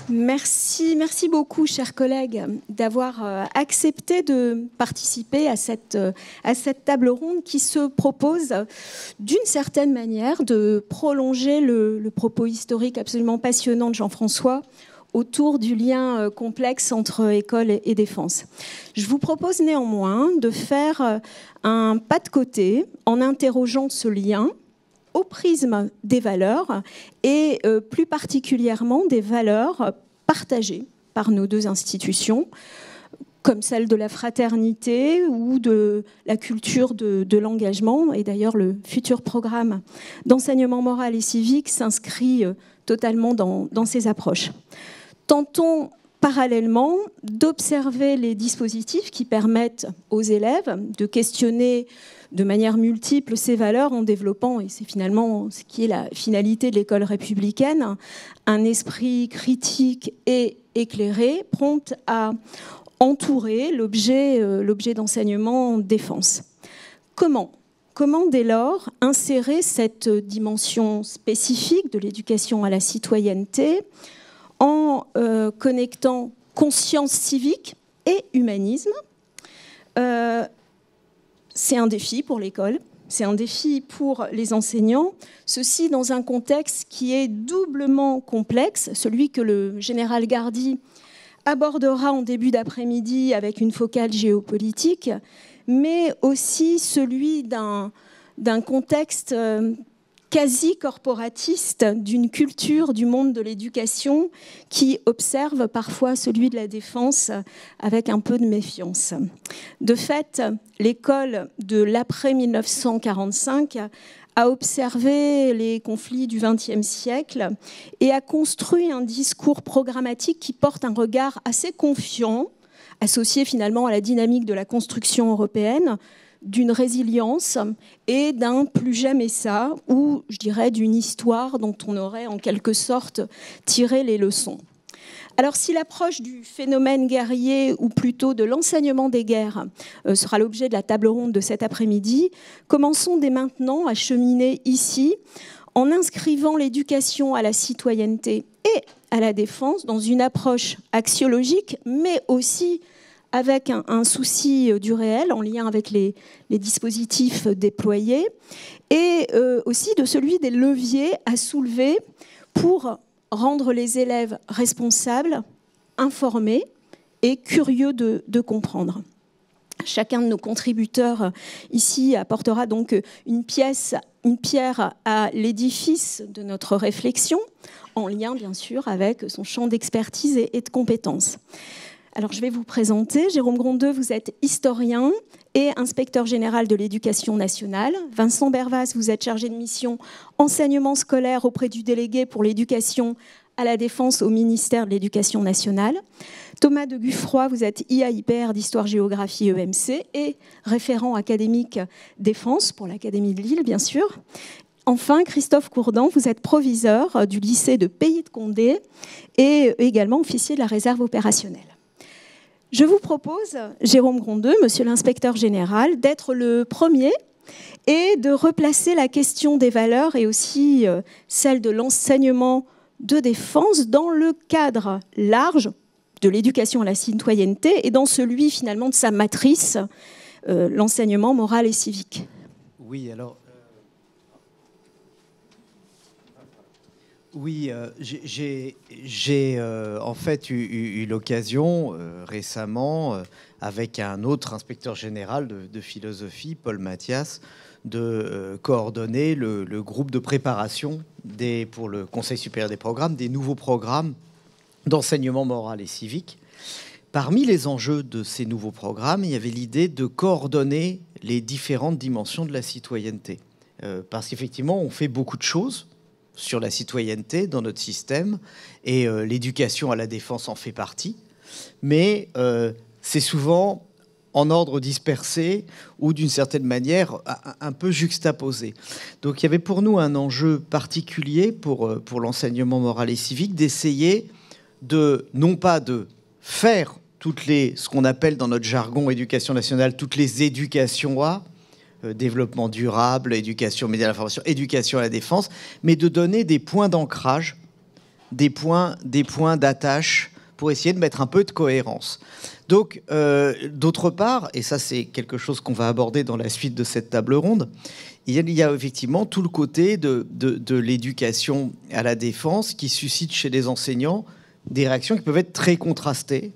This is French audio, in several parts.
Merci beaucoup, chers collègues, d'avoir accepté de participer à cette table ronde qui se propose, d'une certaine manière, de prolonger le propos historique absolument passionnant de Jean-François autour du lien complexe entre école et défense. Je vous propose néanmoins de faire un pas de côté en interrogeant ce lien au prisme des valeurs et plus particulièrement des valeurs partagées par nos deux institutions, comme celle de la fraternité ou de la culture de l'engagement. Et d'ailleurs, le futur programme d'enseignement moral et civique s'inscrit totalement dans ces approches. Tentons parallèlement d'observer les dispositifs qui permettent aux élèves de questionner de manière multiple ces valeurs en développant, et c'est finalement ce qui est la finalité de l'école républicaine, un esprit critique et éclairé, prompt à entourer l'objet d'enseignement défense. Comment dès lors insérer cette dimension spécifique de l'éducation à la citoyenneté en connectant conscience civique et humanisme? C'est un défi pour l'école, c'est un défi pour les enseignants, ceci dans un contexte qui est doublement complexe, celui que le général Gardy abordera en début d'après-midi avec une focale géopolitique, mais aussi celui d'un contexte quasi corporatiste, d'une culture du monde de l'éducation qui observe parfois celui de la défense avec un peu de méfiance. De fait, l'école de l'après-1945 a observé les conflits du XXe siècle et a construit un discours programmatique qui porte un regard assez confiant, associé finalement à la dynamique de la construction européenne, d'une résilience et d'un plus jamais ça, ou je dirais d'une histoire dont on aurait en quelque sorte tiré les leçons. Alors si l'approche du phénomène guerrier, ou plutôt de l'enseignement des guerres, sera l'objet de la table ronde de cet après-midi, commençons dès maintenant à cheminer ici en inscrivant l'éducation à la citoyenneté et à la défense dans une approche axiologique, mais aussi avec un souci du réel en lien avec les dispositifs déployés, et aussi de celui des leviers à soulever pour rendre les élèves responsables, informés et curieux de comprendre. Chacun de nos contributeurs ici apportera donc une pierre à l'édifice de notre réflexion, en lien bien sûr avec son champ d'expertise et de compétences. Alors, je vais vous présenter. Jérôme Grondeux, vous êtes historien et inspecteur général de l'éducation nationale. Vincent Bervas, vous êtes chargé de mission enseignement scolaire auprès du délégué pour l'éducation à la défense au ministère de l'Éducation nationale. Thomas de Guffroy, vous êtes IA-IPR d'Histoire-Géographie EMC et référent académique défense pour l'Académie de Lille, bien sûr. Enfin, Christophe Courdan, vous êtes proviseur du lycée de Pays de Condé et également officier de la réserve opérationnelle. Je vous propose, Jérôme Grondeux, monsieur l'inspecteur général, d'être le premier et de replacer la question des valeurs et aussi celle de l'enseignement de défense dans le cadre large de l'éducation à la citoyenneté et dans celui finalement de sa matrice, l'enseignement moral et civique. Oui, alors... Oui, j'ai en fait eu l'occasion récemment, avec un autre inspecteur général de philosophie, Paul Mathias, de coordonner le groupe de préparation pour le Conseil supérieur des programmes, des nouveaux programmes d'enseignement moral et civique. Parmi les enjeux de ces nouveaux programmes, il y avait l'idée de coordonner les différentes dimensions de la citoyenneté. Parce qu'effectivement, on fait beaucoup de choses sur la citoyenneté dans notre système, et l'éducation à la défense en fait partie, mais c'est souvent en ordre dispersé ou d'une certaine manière un peu juxtaposé. Donc il y avait pour nous un enjeu particulier pour l'enseignement moral et civique d'essayer non pas de faire ce qu'on appelle dans notre jargon éducation nationale, toutes les éducations à développement durable, éducation aux médias de l'information, éducation à la défense, mais de donner des points d'ancrage des points d'attache pour essayer de mettre un peu de cohérence. Donc, d'autre part, et ça c'est quelque chose qu'on va aborder dans la suite de cette table ronde, il y a effectivement tout le côté de l'éducation à la défense qui suscite chez les enseignants des réactions qui peuvent être très contrastées.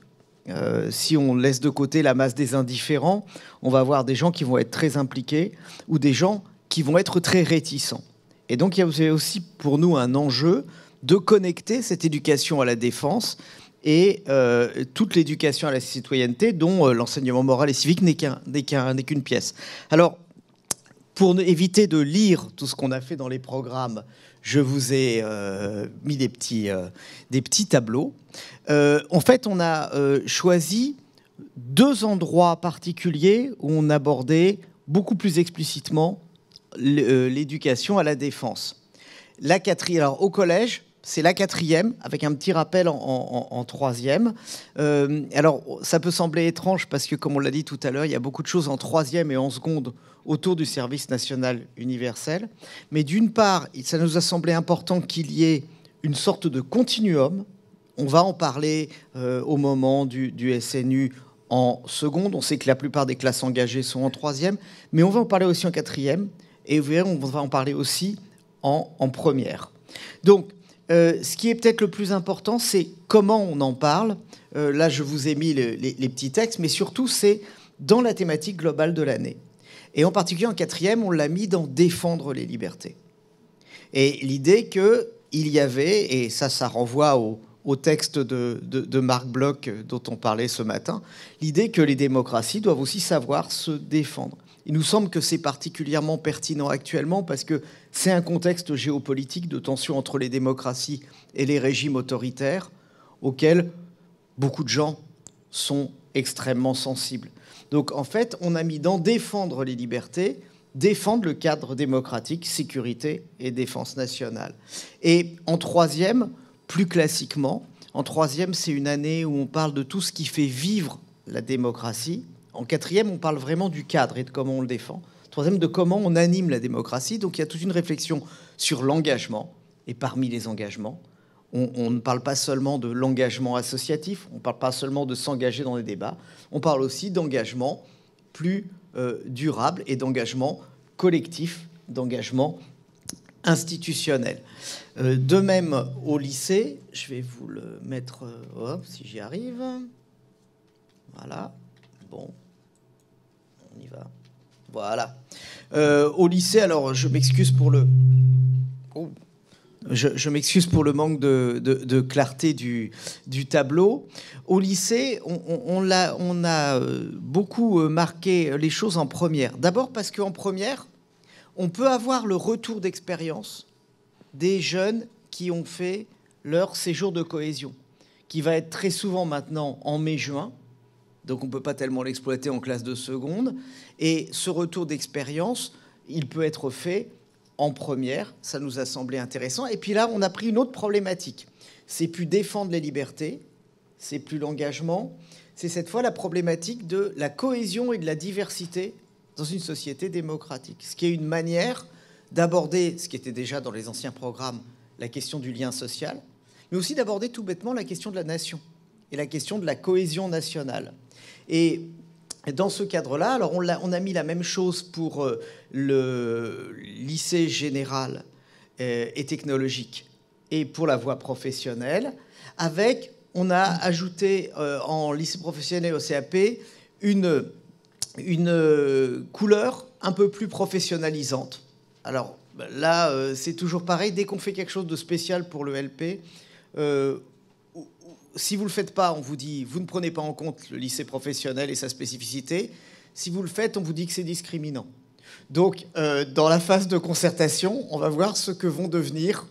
Si on laisse de côté la masse des indifférents, on va avoir des gens qui vont être très impliqués ou des gens qui vont être très réticents. Et donc, il y a aussi pour nous un enjeu de connecter cette éducation à la défense et toute l'éducation à la citoyenneté dont l'enseignement moral et civique n'est qu'une pièce. Alors, pour éviter de lire tout ce qu'on a fait dans les programmes, je vous ai mis des petits tableaux. En fait, on a choisi 2 endroits particuliers où on abordait beaucoup plus explicitement l'éducation à la défense. Alors, au collège, c'est la 4e, avec un petit rappel en 3e. Alors, ça peut sembler étrange parce que, comme on l'a dit tout à l'heure, il y a beaucoup de choses en 3e et en seconde autour du service national universel. Mais d'une part, ça nous a semblé important qu'il y ait une sorte de continuum. On va en parler au moment du SNU en seconde. On sait que la plupart des classes engagées sont en 3e, mais on va en parler aussi en 4e. Et vous verrez, on va en parler aussi en première. Donc, ce qui est peut-être le plus important, c'est comment on en parle. Là, je vous ai mis les petits textes, mais surtout, c'est dans la thématique globale de l'année. Et en particulier, en 4e, on l'a mis dans défendre les libertés. Et l'idée qu'il y avait, et ça renvoie au texte de Marc Bloch dont on parlait ce matin, l'idée que les démocraties doivent aussi savoir se défendre. Il nous semble que c'est particulièrement pertinent actuellement parce que c'est un contexte géopolitique de tension entre les démocraties et les régimes autoritaires auxquels beaucoup de gens sont extrêmement sensibles. Donc en fait, on a mis dans défendre les libertés, défendre le cadre démocratique, sécurité et défense nationale. Et en 3e, plus classiquement, en 3e, c'est une année où on parle de tout ce qui fait vivre la démocratie. En 4e, on parle vraiment du cadre et de comment on le défend. 3e, de comment on anime la démocratie. Donc il y a toute une réflexion sur l'engagement. Et parmi les engagements, on ne parle pas seulement de l'engagement associatif, on ne parle pas seulement de s'engager dans les débats, on parle aussi d'engagement plus durable et d'engagement collectif, d'engagement institutionnel. De même, au lycée, je vais vous le mettre, si j'y arrive. Voilà, bon, on y va. Voilà. Au lycée, alors je m'excuse pour le... Oh. Je m'excuse pour le manque de clarté du tableau. Au lycée, on a beaucoup marqué les choses en première. D'abord parce qu'en première, on peut avoir le retour d'expérience des jeunes qui ont fait leur séjour de cohésion, qui va être très souvent maintenant en mai-juin. Donc on ne peut pas tellement l'exploiter en classe de seconde. Et ce retour d'expérience, il peut être fait en première, ça nous a semblé intéressant. Et puis là, on a pris une autre problématique. C'est plus défendre les libertés, c'est plus l'engagement, c'est cette fois la problématique de la cohésion et de la diversité dans une société démocratique. Ce qui est une manière d'aborder, ce qui était déjà dans les anciens programmes, la question du lien social, mais aussi d'aborder tout bêtement la question de la nation et la question de la cohésion nationale. Et dans ce cadre-là, alors on a mis la même chose pour le lycée général et technologique et pour la voie professionnelle, avec, on a ajouté en lycée professionnel au CAP une couleur un peu plus professionnalisante. Alors là, c'est toujours pareil, dès qu'on fait quelque chose de spécial pour le LP, si vous ne le faites pas, on vous dit, vous ne prenez pas en compte le lycée professionnel et sa spécificité. Si vous le faites, on vous dit que c'est discriminant. Donc, dans la phase de concertation, on va voir ce que vont devenir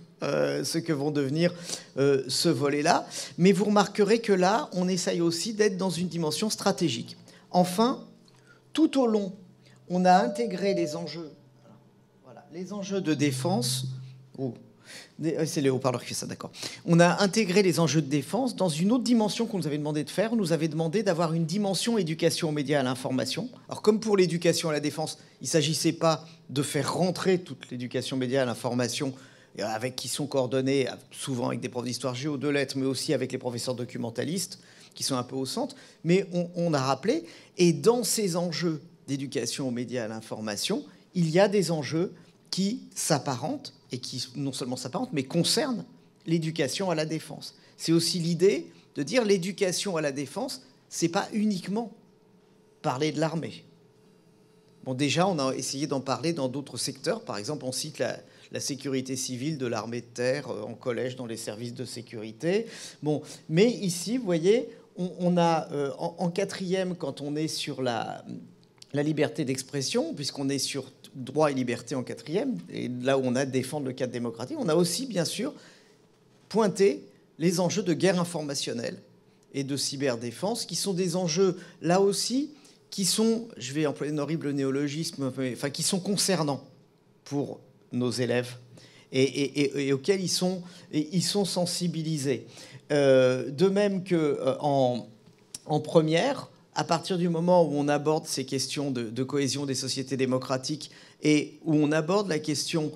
ce volet-là. Mais vous remarquerez que là, on essaye aussi d'être dans une dimension stratégique. Enfin, tout au long, on a intégré les enjeux, voilà, les enjeux de défense. C'est les haut-parleurs qui fait ça, d'accord. On a intégré les enjeux de défense dans une autre dimension qu'on nous avait demandé de faire. On nous avait demandé d'avoir une dimension éducation aux médias et à l'information. Alors, comme pour l'éducation à la défense, il ne s'agissait pas de faire rentrer toute l'éducation aux médias et à l'information qui sont coordonnés souvent avec des profs d'histoire géo, de lettres, mais aussi avec les professeurs documentalistes, qui sont un peu au centre. Mais on a rappelé, et dans ces enjeux d'éducation aux médias et à l'information, il y a des enjeux qui s'apparentent, et qui non seulement s'apparentent, mais concernent l'éducation à la défense. C'est aussi l'idée de dire l'éducation à la défense, c'est pas uniquement parler de l'armée. Bon, déjà, on a essayé d'en parler dans d'autres secteurs. Par exemple, on cite la sécurité civile de l'armée de terre en collège, dans les services de sécurité. Bon, mais ici, vous voyez, on a en quatrième, quand on est sur la liberté d'expression, puisqu'on est sur droit et liberté en quatrième, et là où on a défendre le cadre démocratique, on a aussi, bien sûr, pointé les enjeux de guerre informationnelle et de cyberdéfense, qui sont des enjeux, là aussi, qui sont, je vais employer un horrible néologisme, enfin, qui sont concernants pour nos élèves et auxquels ils sont sensibilisés. De même qu'en première, à partir du moment où on aborde ces questions de cohésion des sociétés démocratiques et où on aborde la question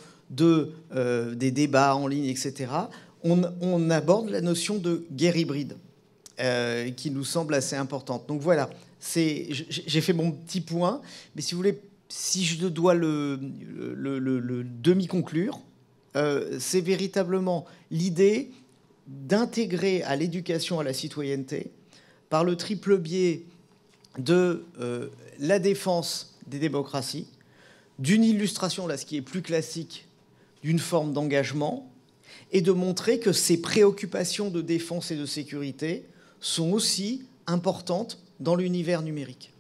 des débats en ligne, etc., on aborde la notion de guerre hybride, qui nous semble assez importante. Donc voilà, j'ai fait mon petit point, mais si vous voulez, si je dois le demi-conclure, c'est véritablement l'idée d'intégrer à l'éducation à la citoyenneté, par le triple biais de la défense des démocraties, d'une illustration, là, ce qui est plus classique, d'une forme d'engagement, et de montrer que ces préoccupations de défense et de sécurité sont aussi importantes dans l'univers numérique.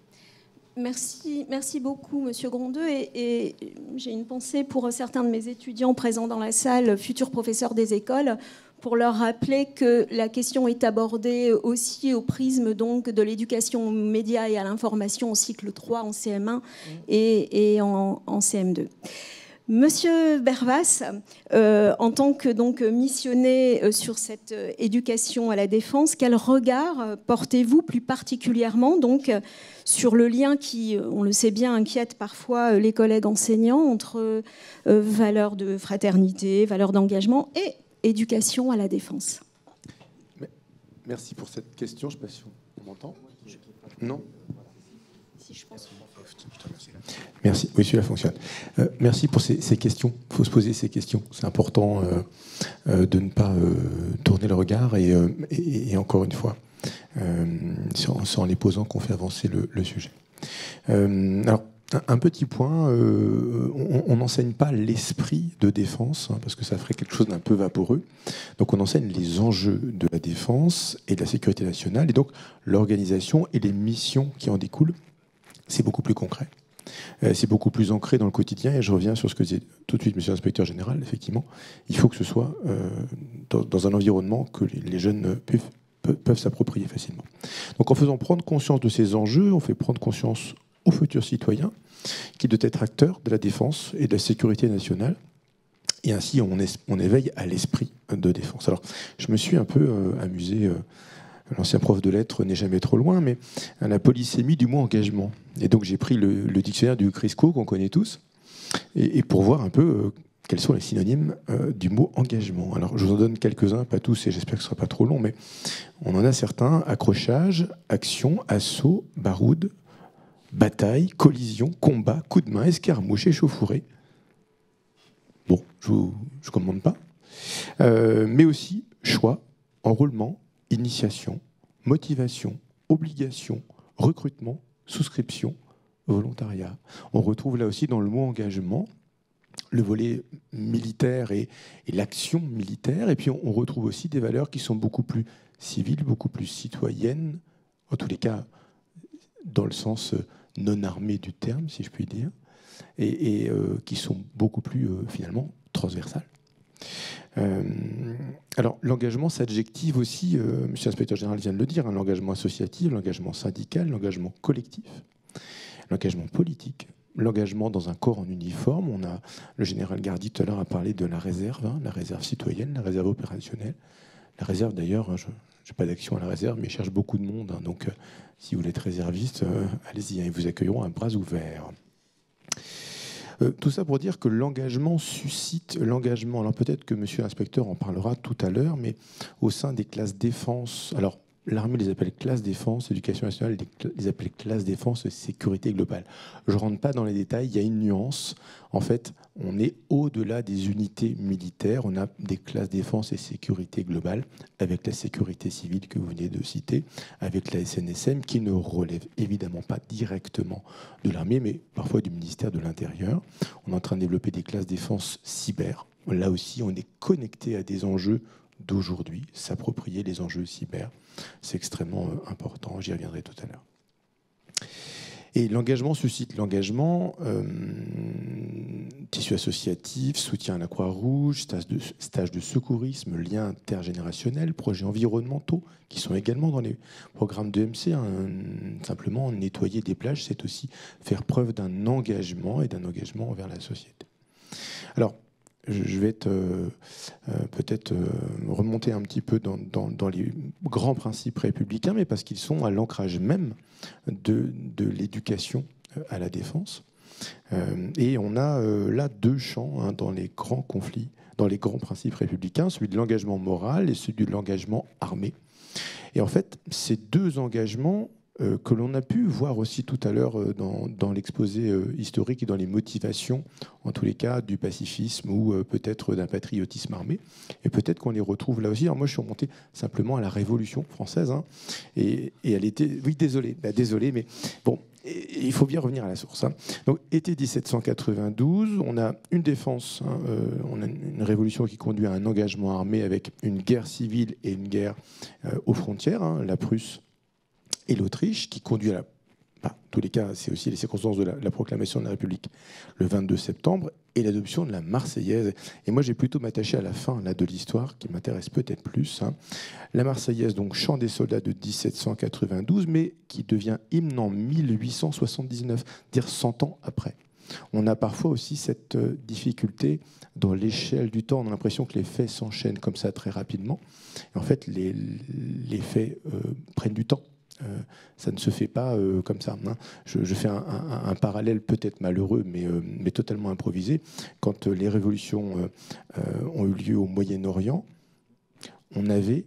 Merci beaucoup, Monsieur Grondeux. Et j'ai une pensée pour certains de mes étudiants présents dans la salle, futurs professeurs des écoles, pour leur rappeler que la question est abordée aussi au prisme donc, de l'éducation aux médias et à l'information en cycle 3, en CM1 et en CM2. Monsieur Bervas, en tant que donc, missionné sur cette éducation à la défense, quel regard portez-vous plus particulièrement donc, sur le lien qui, on le sait bien, inquiète parfois les collègues enseignants entre valeurs de fraternité, valeurs d'engagement et éducation à la défense? Merci pour cette question. Je ne sais pas si on m'entend. Non ? Si, je pense. Merci. Oui, celui-là fonctionne. Merci pour ces questions. Il faut se poser ces questions. C'est important de ne pas tourner le regard et encore une fois, c'est en les posant qu'on fait avancer le sujet. Alors, un petit point, on n'enseigne pas l'esprit de défense, hein, parce que ça ferait quelque chose d'un peu vaporeux. Donc on enseigne les enjeux de la défense et de la sécurité nationale, et donc l'organisation et les missions qui en découlent. C'est beaucoup plus concret. C'est beaucoup plus ancré dans le quotidien, et je reviens sur ce que disait tout de suite Monsieur l'inspecteur général. Effectivement, il faut que ce soit dans un environnement que les jeunes peuvent s'approprier facilement. Donc en faisant prendre conscience de ces enjeux, on fait prendre conscience aux futurs citoyens qui doivent être acteurs de la défense et de la sécurité nationale, et ainsi on éveille à l'esprit de défense. Alors je me suis un peu amusé, l'ancien prof de lettres n'est jamais trop loin, mais à la polysémie du mot engagement. Et donc j'ai pris le dictionnaire du Crisco qu'on connaît tous, et pour voir un peu quels sont les synonymes du mot engagement. Alors je vous en donne quelques-uns, pas tous, et j'espère que ce ne sera pas trop long, mais on en a certains: accrochage, action, assaut, baroude, bataille, collision, combat, coup de main, escarmouche, échauffourée. Bon, je ne commande pas. Mais aussi choix, enrôlement, initiation, motivation, obligation, recrutement, souscription, volontariat. On retrouve là aussi dans le mot engagement le volet militaire et l'action militaire. Et puis on retrouve aussi des valeurs qui sont beaucoup plus civiles, beaucoup plus citoyennes, en tous les cas dans le sens non armé du terme, si je puis dire, et qui sont beaucoup plus finalement transversales. Alors l'engagement s'adjective aussi, monsieur l'inspecteur général vient de le dire, hein, l'engagement associatif, l'engagement syndical, l'engagement collectif, l'engagement politique, l'engagement dans un corps en uniforme. On a, le général Gardy tout à l'heure a parlé de la réserve, hein, la réserve citoyenne, la réserve opérationnelle. La réserve d'ailleurs, je n'ai pas d'action à la réserve, mais je cherche beaucoup de monde, hein, donc si vous voulez être réserviste, allez-y, hein, ils vous accueilleront à bras ouverts. Tout ça pour dire que l'engagement suscite l'engagement. Alors peut-être que monsieur l'inspecteur en parlera tout à l'heure, mais au sein des classes défense, alors l'armée les appelle classes défense, l'éducation nationale les appelle classes défense et sécurité globale. Je ne rentre pas dans les détails, il y a une nuance. En fait, on est au-delà des unités militaires, on a des classes défense et sécurité globale, avec la sécurité civile que vous venez de citer, avec la SNSM, qui ne relève évidemment pas directement de l'armée, mais parfois du ministère de l'Intérieur. On est en train de développer des classes défense cyber. Là aussi, on est connecté à des enjeux d'aujourd'hui, s'approprier les enjeux cyber. C'est extrêmement important, j'y reviendrai tout à l'heure. Et l'engagement suscite l'engagement, tissu associatif, soutien à la Croix-Rouge, stage de secourisme, liens intergénérationnels, projets environnementaux, qui sont également dans les programmes de MC. Simplement, nettoyer des plages, c'est aussi faire preuve d'un engagement et d'un engagement envers la société. Alors, je vais peut-être remonter un petit peu dans les grands principes républicains, mais parce qu'ils sont à l'ancrage même de l'éducation à la défense. Et on a là deux champs dans les grands conflits, dans les grands principes républicains, celui de l'engagement moral et celui de l'engagement armé. Et en fait, ces deux engagements que l'on a pu voir aussi tout à l'heure dans l'exposé historique et dans les motivations, en tous les cas, du pacifisme ou peut-être d'un patriotisme armé. Et peut-être qu'on les retrouve là aussi. Alors moi, je suis remonté simplement à la Révolution française. Hein, et elle était... Oui, désolé, mais bon, il faut bien revenir à la source. Hein. Donc, été 1792, on a une défense, hein, on a une révolution qui conduit à un engagement armé avec une guerre civile et une guerre aux frontières, hein, la Prusse et l'Autriche, qui conduit à en tous les cas, c'est aussi les circonstances de la proclamation de la République le 22 septembre et l'adoption de la Marseillaise. Et moi, j'ai plutôt m'attaché à la fin là, de l'histoire, qui m'intéresse peut-être plus. Hein. La Marseillaise, donc chant des soldats de 1792, mais qui devient hymne en 1879, dire 100 ans après. On a parfois aussi cette difficulté dans l'échelle du temps. On a l'impression que les faits s'enchaînent comme ça très rapidement. Et en fait, les faits prennent du temps. Ça ne se fait pas comme ça. Hein. Je fais un parallèle peut-être malheureux, mais totalement improvisé. Quand les révolutions ont eu lieu au Moyen-Orient, on avait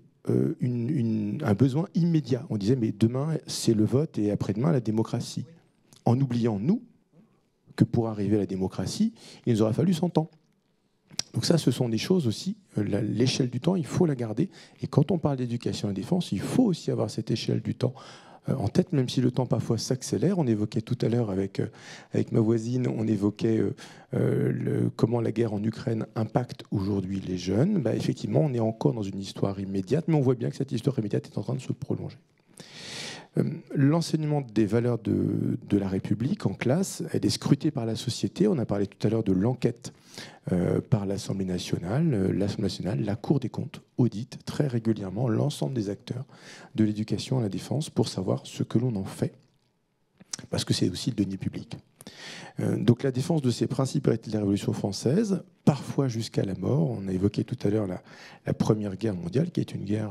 un besoin immédiat. On disait, mais demain, c'est le vote et après-demain, la démocratie. En oubliant, nous, que pour arriver à la démocratie, il nous aura fallu 100 ans. Donc ça, ce sont des choses aussi, l'échelle du temps, il faut la garder. Et quand on parle d'éducation et de défense, il faut aussi avoir cette échelle du temps en tête, même si le temps parfois s'accélère. On évoquait tout à l'heure avec ma voisine, on évoquait comment la guerre en Ukraine impacte aujourd'hui les jeunes. Bah, effectivement, on est encore dans une histoire immédiate, mais on voit bien que cette histoire immédiate est en train de se prolonger. L'enseignement des valeurs de la République en classe, elle est scrutée par la société. On a parlé tout à l'heure de l'enquête par l'Assemblée nationale. L'Assemblée nationale, la Cour des comptes, audite très régulièrement l'ensemble des acteurs de l'éducation à la défense pour savoir ce que l'on en fait, parce que c'est aussi le denier public. Donc la défense de ces principes de la Révolution française, parfois jusqu'à la mort. On a évoqué tout à l'heure la Première Guerre mondiale, qui est une guerre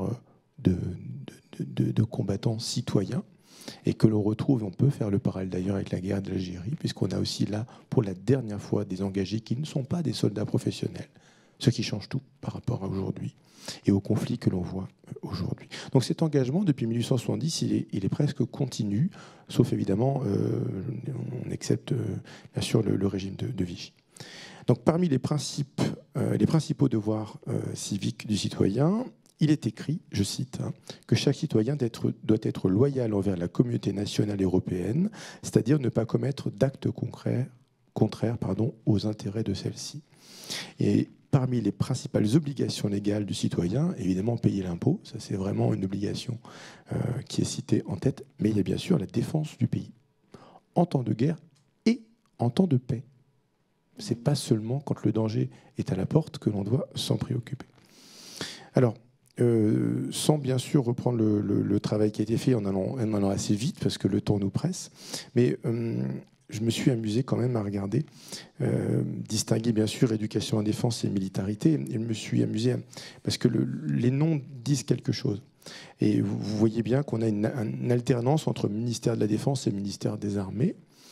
de combattants citoyens, et que l'on retrouve, on peut faire le parallèle d'ailleurs avec la guerre d'Algérie, puisqu'on a aussi là, pour la dernière fois, des engagés qui ne sont pas des soldats professionnels, ce qui change tout par rapport à aujourd'hui et aux conflits que l'on voit aujourd'hui. Donc cet engagement, depuis 1870, il est presque continu, sauf évidemment, on accepte bien sûr le régime de Vichy. Donc parmi les principaux devoirs civiques du citoyen, il est écrit, je cite, que chaque citoyen doit être loyal envers la communauté nationale et européenne, c'est-à-dire ne pas commettre d'actes contraires aux intérêts de celle-ci. Et parmi les principales obligations légales du citoyen, évidemment, payer l'impôt, ça c'est vraiment une obligation qui est citée en tête, mais il y a bien sûr la défense du pays, en temps de guerre et en temps de paix. Ce n'est pas seulement quand le danger est à la porte que l'on doit s'en préoccuper. Alors, sans bien sûr reprendre le travail qui a été fait en allant assez vite parce que le temps nous presse, mais je me suis amusé quand même à regarder, distinguer bien sûr éducation à défense et militarité, et je me suis amusé parce que les noms disent quelque chose. Et vous voyez bien qu'on a une alternance entre ministère de la Défense et ministère des Armées.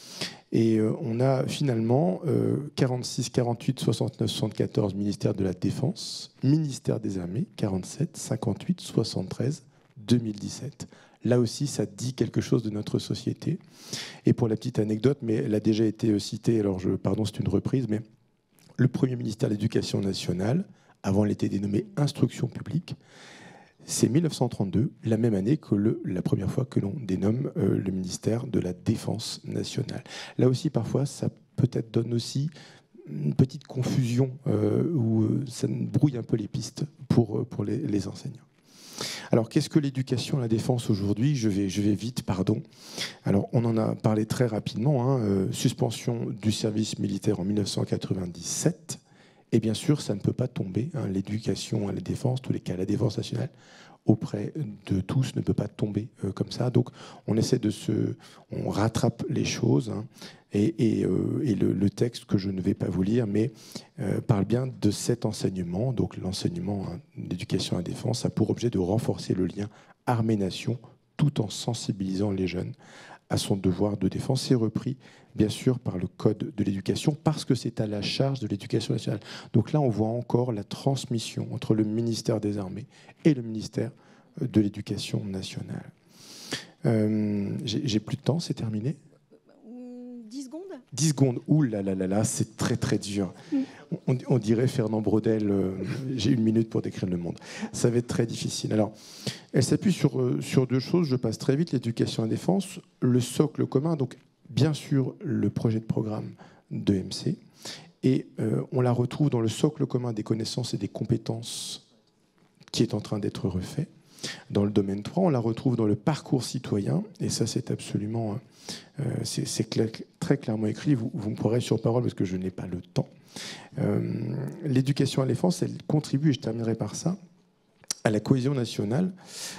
Et on a finalement 46, 48, 69, 74 ministère de la Défense, ministère des Armées, 47, 58, 73, 2017. Là aussi, ça dit quelque chose de notre société. Et pour la petite anecdote, mais elle a déjà été citée, alors pardon, c'est une reprise, mais le premier ministère de l'Éducation nationale, avant il était dénommé Instruction publique, c'est 1932, la même année que la première fois que l'on dénomme le ministère de la Défense nationale. Là aussi, parfois, ça peut-être donne aussi une petite confusion où ça brouille un peu les pistes pour les enseignants. Alors, qu'est-ce que l'éducation à la défense aujourd'hui ? Je vais vite, pardon. Alors, on en a parlé très rapidement. Suspension du service militaire en 1997. Et bien sûr, ça ne peut pas tomber. L'éducation à la défense, tous les cas, la défense nationale, auprès de tous, ne peut pas tomber comme ça. Donc, on essaie on rattrape les choses. Et le texte que je ne vais pas vous lire, mais parle bien de cet enseignement. Donc, l'enseignement d'éducation à la défense a pour objet de renforcer le lien armée-nation, tout en sensibilisant les jeunes à son devoir de défense. C'est repris, bien sûr, par le Code de l'éducation, parce que c'est à la charge de l'éducation nationale. Donc là, on voit encore la transmission entre le ministère des Armées et le ministère de l'Éducation nationale. J'ai plus de temps, c'est terminé ? 10 secondes ? 10 secondes, ouh là là là là, c'est très très dur. On dirait Fernand Braudel, j'ai 1 minute pour décrire le monde. Ça va être très difficile. Alors, elle s'appuie sur 2 choses, je passe très vite, l'éducation à la défense, le socle commun, donc bien sûr le projet de programme de MC, et on la retrouve dans le socle commun des connaissances et des compétences qui est en train d'être refait. Dans le domaine 3, on la retrouve dans le parcours citoyen, et ça c'est absolument... c'est très clairement écrit, vous me pourrez sur parole parce que je n'ai pas le temps. L'éducation à la défense, elle contribue, et je terminerai par ça, à la cohésion nationale.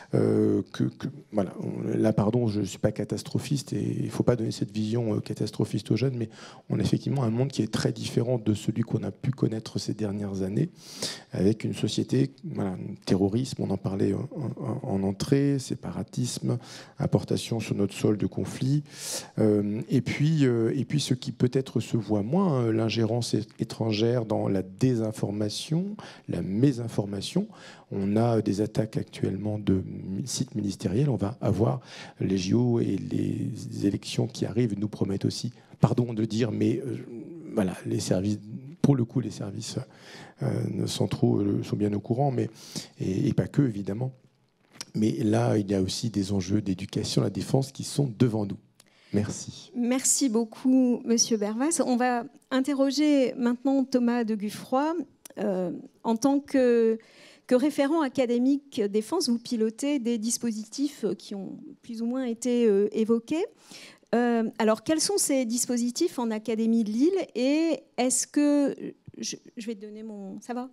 Voilà, là, pardon, je ne suis pas catastrophiste et il ne faut pas donner cette vision catastrophiste aux jeunes, mais on a effectivement un monde qui est très différent de celui qu'on a pu connaître ces dernières années, avec une société, voilà, terrorisme, on en parlait en entrée, séparatisme, importation sur notre sol de conflits, et puis ce qui peut-être se voit moins, l'ingérence étrangère dans la désinformation, la mésinformation. On a des attaques actuellement de sites ministériels. On va avoir les JO et les élections qui arrivent nous promettent aussi, pardon de dire, mais voilà, les services, pour le coup, les services centraux sont bien au courant, mais et pas que, évidemment. Mais là, il y a aussi des enjeux d'éducation à la défense qui sont devant nous. Merci. Merci beaucoup, Monsieur Bervas. On va interroger maintenant Thomas de Guffroy. En tant que référent académique défense, vous pilotez des dispositifs qui ont plus ou moins été évoqués. Alors, quels sont ces dispositifs en Académie de Lille et est-ce que... Je vais te donner mon... Ça va ?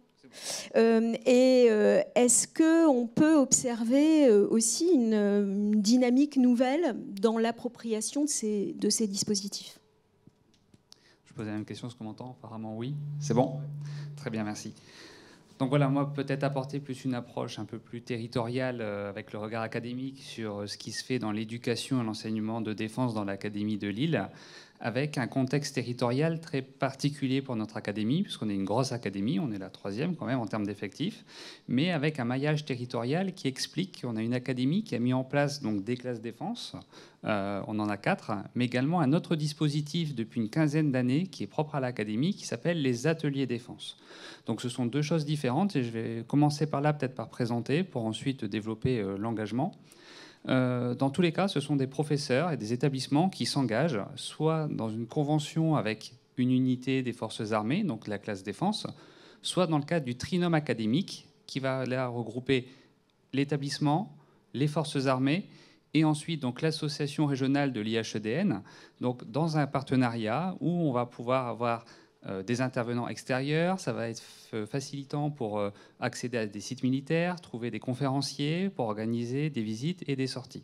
Est-ce qu'on peut observer aussi une dynamique nouvelle dans l'appropriation de ces dispositifs ? Je posais la même question, est-ce qu'on m'entend ? Apparemment, oui. C'est bon ? Très bien, merci. Donc voilà, moi, peut-être apporter plus une approche un peu plus territoriale avec le regard académique sur ce qui se fait dans l'éducation et l'enseignement de défense dans l'Académie de Lille, avec un contexte territorial très particulier pour notre académie, puisqu'on est une grosse académie, on est la 3e quand même en termes d'effectifs, mais avec un maillage territorial qui explique qu'on a une académie qui a mis en place donc, des classes défense, on en a 4, mais également un autre dispositif depuis une quinzaine d'années qui est propre à l'académie, qui s'appelle les ateliers défense. Donc ce sont 2 choses différentes, et je vais commencer par là, peut-être par présenter, pour ensuite développer l'engagement. Dans tous les cas, ce sont des professeurs et des établissements qui s'engagent soit dans une convention avec une unité des forces armées, donc la classe défense, soit dans le cadre du trinôme académique qui va là regrouper l'établissement, les forces armées et ensuite donc l'association régionale de l'IHEDN, donc dans un partenariat où on va pouvoir avoir des intervenants extérieurs, ça va être facilitant pour accéder à des sites militaires, trouver des conférenciers pour organiser des visites et des sorties.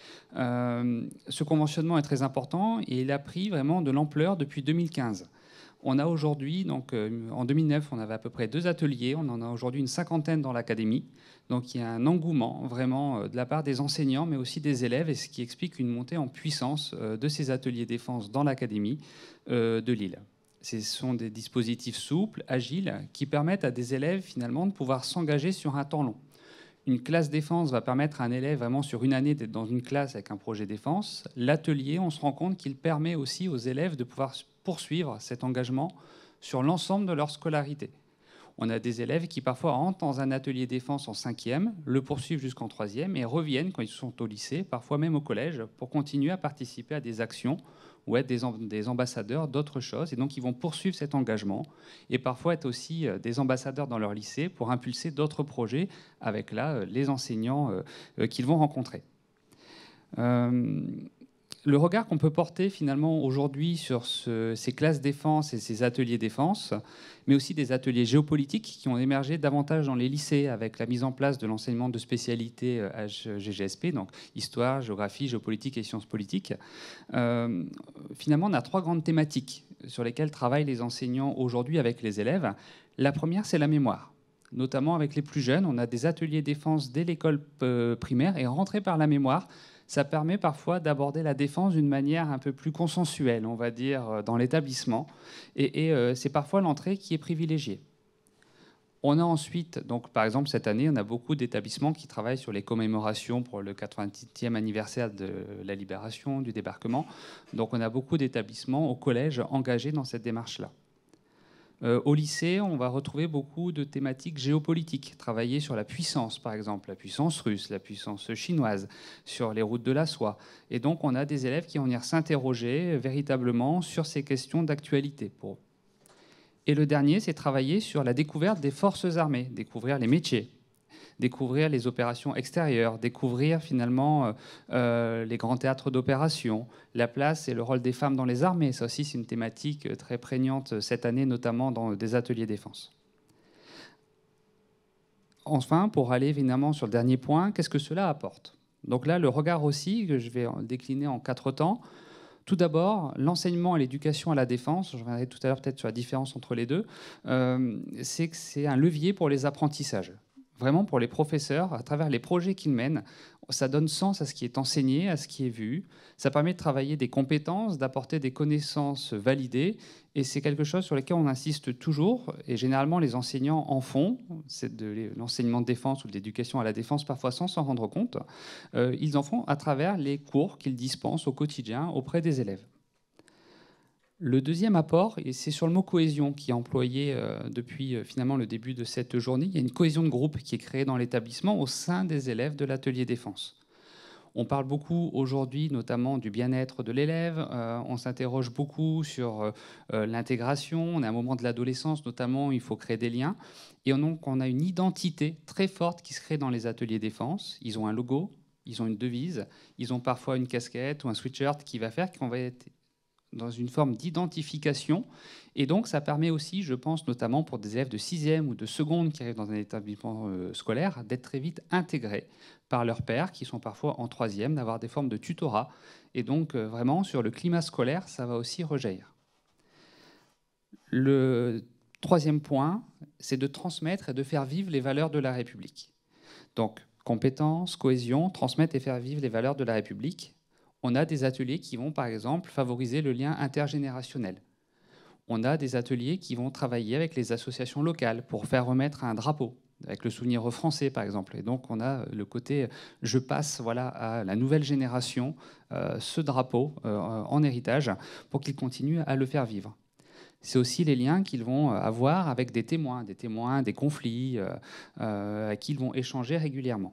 Ce conventionnement est très important et il a pris vraiment de l'ampleur depuis 2015. On a aujourd'hui, donc en 2009, on avait à peu près 2 ateliers. On en a aujourd'hui une 50aine dans l'académie. Donc il y a un engouement vraiment de la part des enseignants, mais aussi des élèves, et ce qui explique une montée en puissance de ces ateliers défense dans l'académie de Lille. Ce sont des dispositifs souples, agiles, qui permettent à des élèves finalement de pouvoir s'engager sur un temps long. Une classe défense va permettre à un élève vraiment sur une année d'être dans une classe avec un projet défense. L'atelier, on se rend compte qu'il permet aussi aux élèves de pouvoir poursuivre cet engagement sur l'ensemble de leur scolarité. On a des élèves qui parfois entrent dans un atelier défense en 5e, le poursuivent jusqu'en 3e et reviennent quand ils sont au lycée, parfois même au collège, pour continuer à participer à des actions ou être des ambassadeurs d'autres choses. Et donc, ils vont poursuivre cet engagement et parfois être aussi des ambassadeurs dans leur lycée pour impulser d'autres projets avec là les enseignants qu'ils vont rencontrer. Le regard qu'on peut porter finalement aujourd'hui sur ces classes défense et ces ateliers défense, mais aussi des ateliers géopolitiques qui ont émergé davantage dans les lycées avec la mise en place de l'enseignement de spécialités HGGSP, donc histoire, géographie, géopolitique et sciences politiques. Finalement, on a 3 grandes thématiques sur lesquelles travaillent les enseignants aujourd'hui avec les élèves. La première, c'est la mémoire. Notamment avec les plus jeunes, on a des ateliers défense dès l'école primaire et rentrés par la mémoire. Ça permet parfois d'aborder la défense d'une manière un peu plus consensuelle, on va dire, dans l'établissement. Et c'est parfois l'entrée qui est privilégiée. On a ensuite, donc, par exemple, cette année, on a beaucoup d'établissements qui travaillent sur les commémorations pour le 80e anniversaire de la libération, du débarquement. Donc on a beaucoup d'établissements au collège engagés dans cette démarche-là. Au lycée, on va retrouver beaucoup de thématiques géopolitiques, travailler sur la puissance, par exemple, la puissance russe, la puissance chinoise, sur les routes de la soie. Et donc, on a des élèves qui vont venir s'interroger véritablement sur ces questions d'actualité. Et le dernier, c'est travailler sur la découverte des forces armées, découvrir les métiers, découvrir les opérations extérieures, découvrir finalement les grands théâtres d'opération, la place et le rôle des femmes dans les armées. Ça aussi, c'est une thématique très prégnante cette année, notamment dans des ateliers défense. Enfin, pour aller évidemment sur le dernier point, qu'est-ce que cela apporte? Donc là, le regard aussi, que je vais décliner en 4 temps. Tout d'abord, l'enseignement et l'éducation à la défense, je reviendrai tout à l'heure peut-être sur la différence entre les deux, c'est que c'est un levier pour les apprentissages. Vraiment pour les professeurs, à travers les projets qu'ils mènent, ça donne sens à ce qui est enseigné, à ce qui est vu. Ça permet de travailler des compétences, d'apporter des connaissances validées. Et c'est quelque chose sur lequel on insiste toujours. Et généralement, les enseignants en font. C'est de l'enseignement de défense ou de l'éducation à la défense, parfois sans s'en rendre compte. Ils en font à travers les cours qu'ils dispensent au quotidien auprès des élèves. Le deuxième apport, et c'est sur le mot cohésion qui est employé depuis finalement le début de cette journée, il y a une cohésion de groupe qui est créée dans l'établissement au sein des élèves de l'atelier défense. On parle beaucoup aujourd'hui notamment du bien-être de l'élève, on s'interroge beaucoup sur l'intégration, on est à un moment de l'adolescence notamment, il faut créer des liens, et donc on a une identité très forte qui se crée dans les ateliers défense. Ils ont un logo, ils ont une devise, ils ont parfois une casquette ou un sweatshirt qui va faire qu'on va être dans une forme d'identification. Et donc, ça permet aussi, je pense, notamment pour des élèves de 6e ou de seconde qui arrivent dans un établissement scolaire, d'être très vite intégrés par leurs pairs, qui sont parfois en 3e, d'avoir des formes de tutorat. Et donc, vraiment, sur le climat scolaire, ça va aussi rejaillir. Le troisième point, c'est de transmettre et de faire vivre les valeurs de la République. Donc, compétences, cohésion, transmettre et faire vivre les valeurs de la République. On a des ateliers qui vont, par exemple, favoriser le lien intergénérationnel. On a des ateliers qui vont travailler avec les associations locales pour faire remettre un drapeau, avec le souvenir français, par exemple. Et donc, on a le côté « je passe voilà, à la nouvelle génération ce drapeau en héritage pour qu'ils continuent à le faire vivre ». C'est aussi les liens qu'ils vont avoir avec des témoins des conflits, à qui ils vont échanger régulièrement.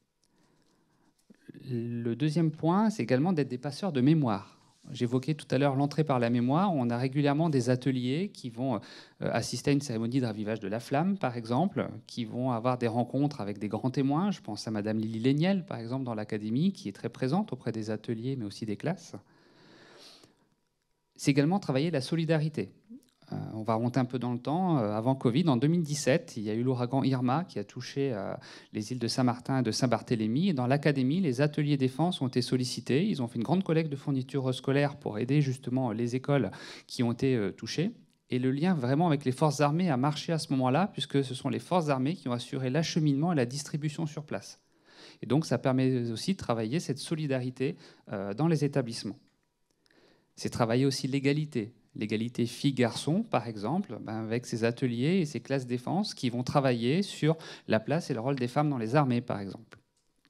Le deuxième point, c'est également d'être des passeurs de mémoire. J'évoquais tout à l'heure l'entrée par la mémoire. On a régulièrement des ateliers qui vont assister à une cérémonie de ravivage de la flamme, par exemple, qui vont avoir des rencontres avec des grands témoins. Je pense à Madame Lily Léniel, par exemple, dans l'académie, qui est très présente auprès des ateliers, mais aussi des classes. C'est également travailler la solidarité. On va remonter un peu dans le temps. Avant Covid, en 2017, il y a eu l'ouragan Irma qui a touché les îles de Saint-Martin et de Saint-Barthélemy. Et dans l'académie, les ateliers défense ont été sollicités. Ils ont fait une grande collecte de fournitures scolaires pour aider justement les écoles qui ont été touchées. Et le lien vraiment avec les forces armées a marché à ce moment-là, puisque ce sont les forces armées qui ont assuré l'acheminement et la distribution sur place. Et donc ça permet aussi de travailler cette solidarité dans les établissements. C'est travailler aussi l'égalité. L'égalité filles-garçons, par exemple, avec ces ateliers et ces classes défense qui vont travailler sur la place et le rôle des femmes dans les armées, par exemple.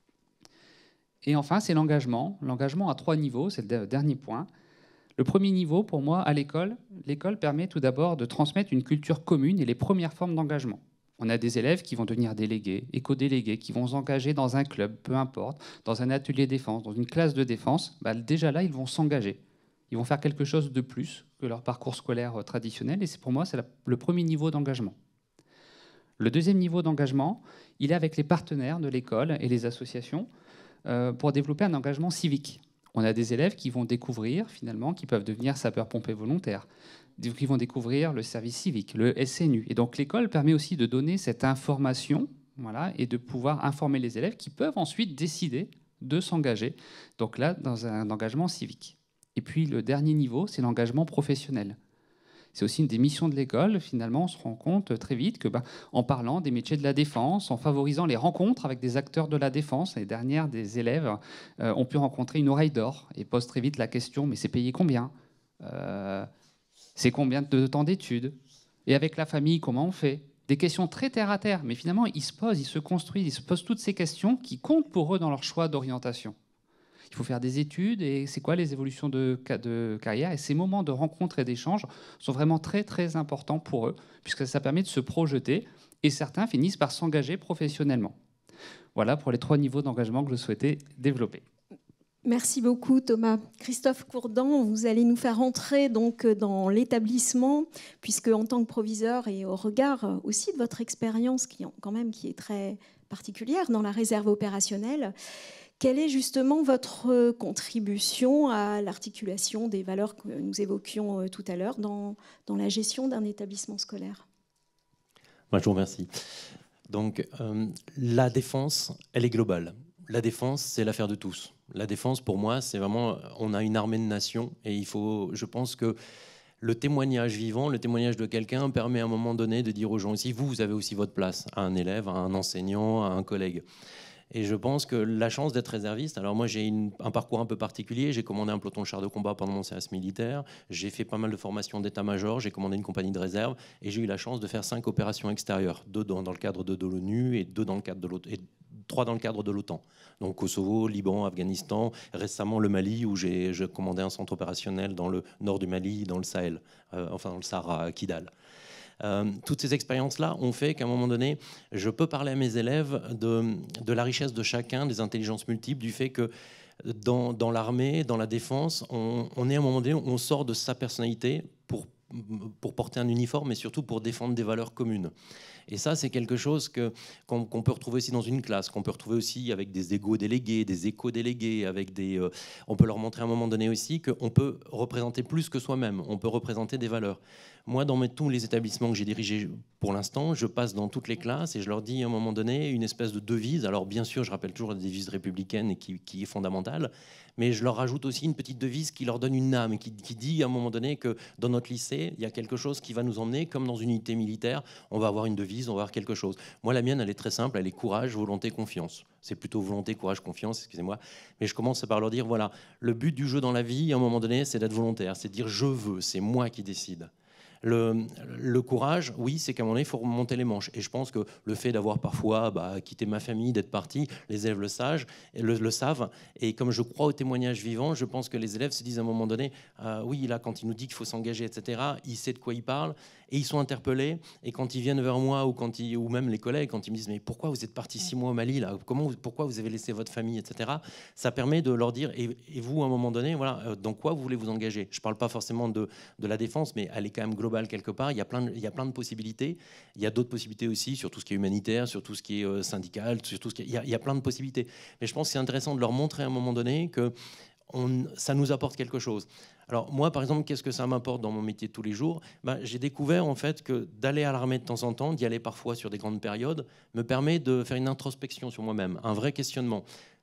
Et enfin, c'est l'engagement. L'engagement à 3 niveaux, c'est le dernier point. Le premier niveau, pour moi, à l'école permet tout d'abord de transmettre une culture commune et les premières formes d'engagement. On a des élèves qui vont devenir délégués, éco-délégués, qui vont s'engager dans un club, peu importe, dans un atelier défense, dans une classe de défense. Déjà là, ils vont s'engager. Ils vont faire quelque chose de plus que leur parcours scolaire traditionnel. Et pour moi, c'est le premier niveau d'engagement. Le deuxième niveau d'engagement, il est avec les partenaires de l'école et les associations pour développer un engagement civique. On a des élèves qui vont découvrir, finalement, qui peuvent devenir sapeurs-pompiers volontaires, qui vont découvrir le service civique, le SNU. Et donc l'école permet aussi de donner cette information, voilà, et de pouvoir informer les élèves qui peuvent ensuite décider de s'engager, donc là, dans un engagement civique. Et puis le dernier niveau, c'est l'engagement professionnel. C'est aussi une des missions de l'école. Finalement, on se rend compte très vite que, en parlant des métiers de la défense, en favorisant les rencontres avec des acteurs de la défense, les dernières des élèves ont pu rencontrer une oreille d'or et posent très vite la question, mais c'est payé combien? C'est combien de temps d'études? Et avec la famille, comment on fait? Des questions très terre à terre, mais finalement, ils se posent, ils se construisent, ils se posent toutes ces questions qui comptent pour eux dans leur choix d'orientation. Il faut faire des études et c'est quoi les évolutions de carrière. Et ces moments de rencontre et d'échange sont vraiment très, très importants pour eux, puisque ça permet de se projeter et certains finissent par s'engager professionnellement. Voilà pour les 3 niveaux d'engagement que je souhaitais développer. Merci beaucoup Thomas. Christophe Courdan, vous allez nous faire entrer donc dans l'établissement, puisque en tant que proviseur et au regard aussi de votre expérience qui est très particulière dans la réserve opérationnelle, quelle est justement votre contribution à l'articulation des valeurs que nous évoquions tout à l'heure dans la gestion d'un établissement scolaire? Je vous remercie. Donc, la défense, elle est globale. La défense, c'est l'affaire de tous. La défense, pour moi, c'est vraiment... On a une armée de nations et il faut... Je pense que le témoignage vivant, le témoignage de quelqu'un permet à un moment donné de dire aux gens ici, vous avez aussi votre place, à un élève, à un enseignant, à un collègue. Et je pense que la chance d'être réserviste, alors moi j'ai un parcours un peu particulier, j'ai commandé un peloton de chars de combat pendant mon service militaire, j'ai fait pas mal de formations d'état-major, j'ai commandé une compagnie de réserve et j'ai eu la chance de faire 5 opérations extérieures, 2 dans le cadre de l'ONU et 2 dans le cadre de l'OTAN, et 3 dans le cadre de l'OTAN. Donc Kosovo, Liban, Afghanistan, récemment le Mali où j'ai commandé un centre opérationnel dans le nord du Mali, dans le Sahel, enfin dans le Sahara, à Kidal. Toutes ces expériences-là ont fait qu'à un moment donné, je peux parler à mes élèves de la richesse de chacun, des intelligences multiples, du fait que dans l'armée, dans la défense, on est à un moment donné, on sort de sa personnalité pour porter un uniforme, mais surtout pour défendre des valeurs communes. Et ça, c'est quelque chose qu'on peut retrouver aussi dans une classe, qu'on peut retrouver aussi avec des égo-délégués, des éco-délégués, on peut leur montrer à un moment donné aussi qu'on peut représenter plus que soi-même, on peut représenter des valeurs. Moi, dans tous les établissements que j'ai dirigés pour l'instant, je passe dans toutes les classes et je leur dis à un moment donné une espèce de devise. Alors bien sûr, je rappelle toujours la devise républicaine et qui est fondamentale, mais je leur rajoute aussi une petite devise qui leur donne une âme, qui dit à un moment donné que dans notre lycée, il y a quelque chose qui va nous emmener, comme dans une unité militaire, on va avoir une devise, on va avoir quelque chose. Moi, la mienne, elle est très simple, elle est courage, volonté, confiance. C'est plutôt volonté, courage, confiance, excusez-moi. Mais je commence par leur dire, voilà, le but du jeu dans la vie, à un moment donné, c'est d'être volontaire, c'est de dire je veux, c'est moi qui décide. Le courage, oui, c'est qu'à un moment donné, il faut remonter les manches. Et je pense que le fait d'avoir parfois quitté ma famille, d'être parti, les élèves le savent. Et comme je crois au témoignage vivant, je pense que les élèves se disent à un moment donné, oui, là, quand il nous dit qu'il faut s'engager, etc., il sait de quoi il parle. Et ils sont interpellés. Et quand ils viennent vers moi, ou même les collègues, quand ils me disent, mais pourquoi vous êtes parti 6 mois au Mali, là, pourquoi vous avez laissé votre famille, etc., ça permet de leur dire, et vous, à un moment donné, voilà, dans quoi vous voulez vous engager? Je ne parle pas forcément de la défense, mais elle est quand même globale quelque part. Il y a plein de possibilités. Il y a d'autres possibilités aussi sur tout ce qui est humanitaire, sur tout ce qui est syndical, sur tout ce qui est... il y a plein de possibilités. Mais je pense que c'est intéressant de leur montrer à un moment donné que ça nous apporte quelque chose. Alors moi, par exemple, qu'est-ce que ça m'apporte dans mon métier de tous les jours? J'ai découvert en fait que d'aller à l'armée de temps en temps, d'y aller parfois sur des grandes périodes, me permet de faire une introspection sur moi-même, un vrai questionnement.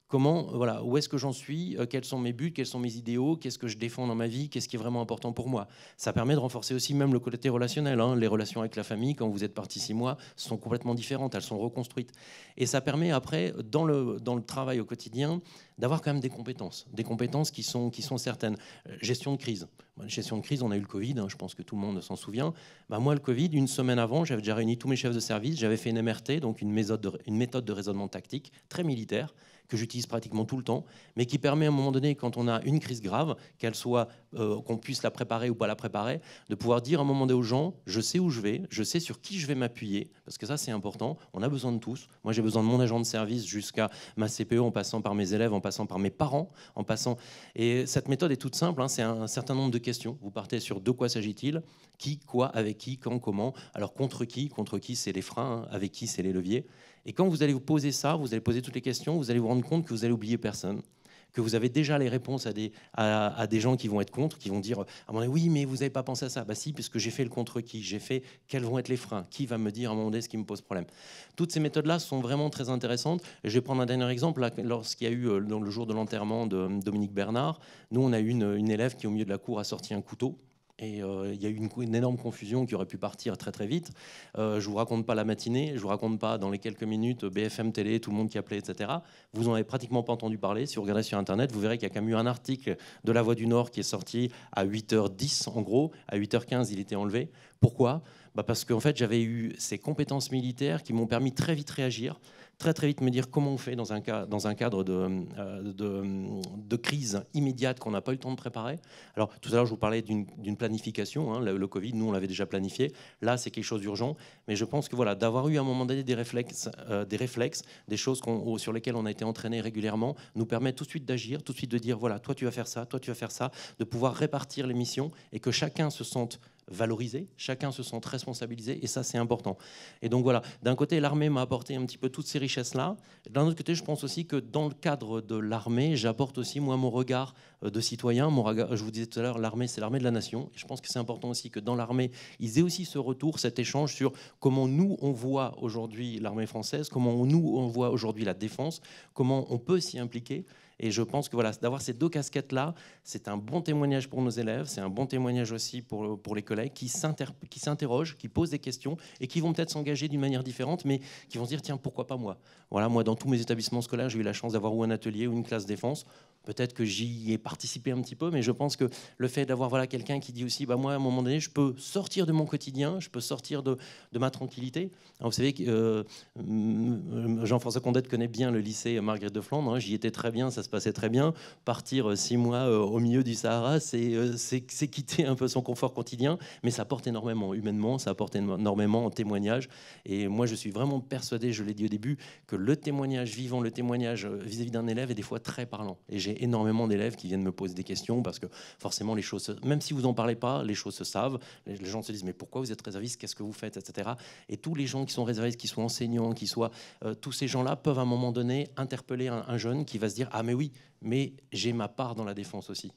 Voilà, où est-ce que j'en suis, quels sont mes buts, quels sont mes idéaux, qu'est-ce que je défends dans ma vie, qu'est-ce qui est vraiment important pour moi. Ça permet de renforcer aussi même le côté relationnel. Les relations avec la famille, quand vous êtes parti 6 mois, sont complètement différentes, elles sont reconstruites. Et ça permet après, dans le travail au quotidien, d'avoir quand même des compétences qui sont certaines. Gestion de crise. Gestion de crise, on a eu le Covid, je pense que tout le monde s'en souvient. Moi, le Covid, une semaine avant, j'avais déjà réuni tous mes chefs de service, j'avais fait une MRT, donc une méthode de raisonnement tactique, très militaire, que j'utilise pratiquement tout le temps, mais qui permet à un moment donné, quand on a une crise grave, qu'elle soit, qu'on puisse la préparer ou pas la préparer, de pouvoir dire à un moment donné aux gens, je sais où je vais, je sais sur qui je vais m'appuyer, parce que ça c'est important, on a besoin de tous. Moi j'ai besoin de mon agent de service jusqu'à ma CPE, en passant par mes élèves, en passant par mes parents, Et cette méthode est toute simple, c'est un certain nombre de questions. Vous partez sur de quoi s'agit-il, qui, quoi, avec qui, quand, comment. Alors contre qui c'est les freins, avec qui c'est les leviers. Et quand vous allez vous poser ça, vous allez poser toutes les questions, vous allez vous rendre compte que vous allez oublier personne, que vous avez déjà les réponses à des gens qui vont être contre, qui vont dire « oui, mais vous n'avez pas pensé à ça ». Si, puisque j'ai fait le contre qui, j'ai fait quels vont être les freins, qui va me dire à un moment donné ce qui me pose problème. Toutes ces méthodes-là sont vraiment très intéressantes. Je vais prendre un dernier exemple. Lorsqu'il y a eu, dans le jour de l'enterrement de Dominique Bernard, nous, on a eu une élève qui, au milieu de la cour, a sorti un couteau. Et il y a eu une énorme confusion qui aurait pu partir très très vite. Je ne vous raconte pas la matinée, je ne vous raconte pas dans les quelques minutes BFM Télé, tout le monde qui appelait, etc. Vous n'en avez pratiquement pas entendu parler. Si vous regardez sur Internet, vous verrez qu'il y a quand même eu un article de La Voix du Nord qui est sorti à 8h10 en gros. À 8h15, il était enlevé. Pourquoi ? Parce qu'en fait, j'avais eu ces compétences militaires qui m'ont permis très vite réagir, très vite me dire comment on fait dans un cadre de crise immédiate qu'on n'a pas eu le temps de préparer. Alors tout à l'heure je vous parlais d'une planification, le Covid, nous on l'avait déjà planifié, là c'est quelque chose d'urgent, mais je pense que voilà, d'avoir eu à un moment donné des réflexes, des choses sur lesquelles on a été entraîné régulièrement, nous permet tout de suite d'agir, tout de suite de dire voilà, toi tu vas faire ça, toi tu vas faire ça, de pouvoir répartir les missions et que chacun se sente valorisé, chacun se sent responsabilisé, et ça c'est important. Et donc voilà, d'un côté l'armée m'a apporté un petit peu toutes ces richesses-là, d'un autre côté je pense aussi que dans le cadre de l'armée, j'apporte aussi moi mon regard de citoyen, je vous disais tout à l'heure, l'armée c'est l'armée de la nation, et je pense que c'est important aussi que dans l'armée, ils aient aussi ce retour, cet échange sur comment nous on voit aujourd'hui l'armée française, comment nous on voit aujourd'hui la défense, comment on peut s'y impliquer. Et je pense que voilà, d'avoir ces deux casquettes-là, c'est un bon témoignage pour nos élèves, c'est un bon témoignage aussi pour les collègues qui s'interrogent, qui posent des questions et qui vont peut-être s'engager d'une manière différente, mais qui vont se dire, tiens, pourquoi pas moi ? Voilà, moi, dans tous mes établissements scolaires, j'ai eu la chance d'avoir ou un atelier ou une classe défense. Peut-être que j'y ai participé un petit peu, mais je pense que le fait d'avoir quelqu'un qui dit aussi, moi, à un moment donné, je peux sortir de mon quotidien, je peux sortir de ma tranquillité. Alors, vous savez que Jean-François Condette connaît bien le lycée Marguerite de Flandre, j'y étais très bien, ça se passait très bien. Partir 6 mois au milieu du Sahara, c'est quitter un peu son confort quotidien, mais ça apporte énormément humainement, ça apporte énormément en témoignage. Et moi, je suis vraiment persuadé, je l'ai dit au début, que le témoignage vivant, le témoignage vis-à-vis d'un élève est des fois très parlant. Et j'ai énormément d'élèves qui viennent me poser des questions parce que forcément les choses, même si vous n'en parlez pas, les choses se savent. Les gens se disent mais pourquoi vous êtes réserviste, qu'est-ce que vous faites, etc. Et tous les gens qui sont réservistes, qui soient enseignants, qui soient tous ces gens-là peuvent à un moment donné interpeller un jeune qui va se dire ah mais oui, mais j'ai ma part dans la défense aussi.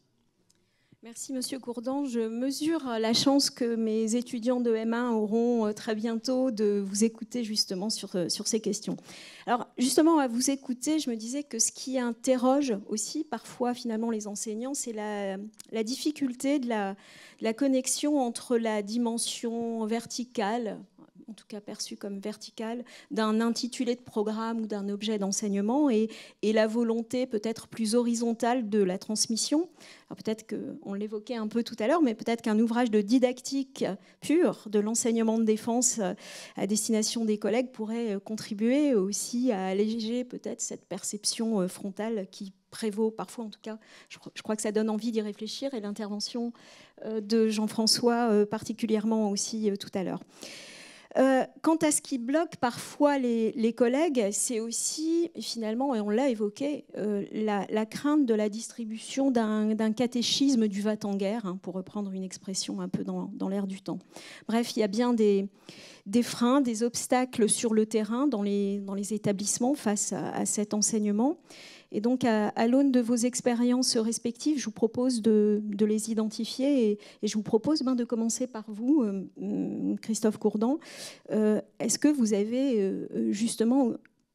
Merci Monsieur Gourdan. Je mesure la chance que mes étudiants de M1 auront très bientôt de vous écouter justement sur ces questions. Alors justement, à vous écouter, je me disais que ce qui interroge aussi parfois finalement les enseignants, c'est la difficulté de la connexion entre la dimension verticale, en tout cas perçu comme verticale, d'un intitulé de programme ou d'un objet d'enseignement et la volonté peut-être plus horizontale de la transmission. Alors peut-être qu'on l'évoquait un peu tout à l'heure, mais peut-être qu'un ouvrage de didactique pure de l'enseignement de défense à destination des collègues pourrait contribuer aussi à alléger peut-être cette perception frontale qui prévaut parfois, en tout cas. Je crois que ça donne envie d'y réfléchir, et l'intervention de Jean-François particulièrement aussi tout à l'heure. Quant à ce qui bloque parfois les collègues, c'est aussi, finalement, et on l'a évoqué, la crainte de la distribution d'un catéchisme du va-t-en-guerre, pour reprendre une expression un peu dans l'air du temps. Bref, il y a bien des freins, des obstacles sur le terrain dans les établissements face à cet enseignement. Et donc, à l'aune de vos expériences respectives, je vous propose de les identifier et je vous propose de commencer par vous, Christophe Gourdan. Est-ce que vous avez justement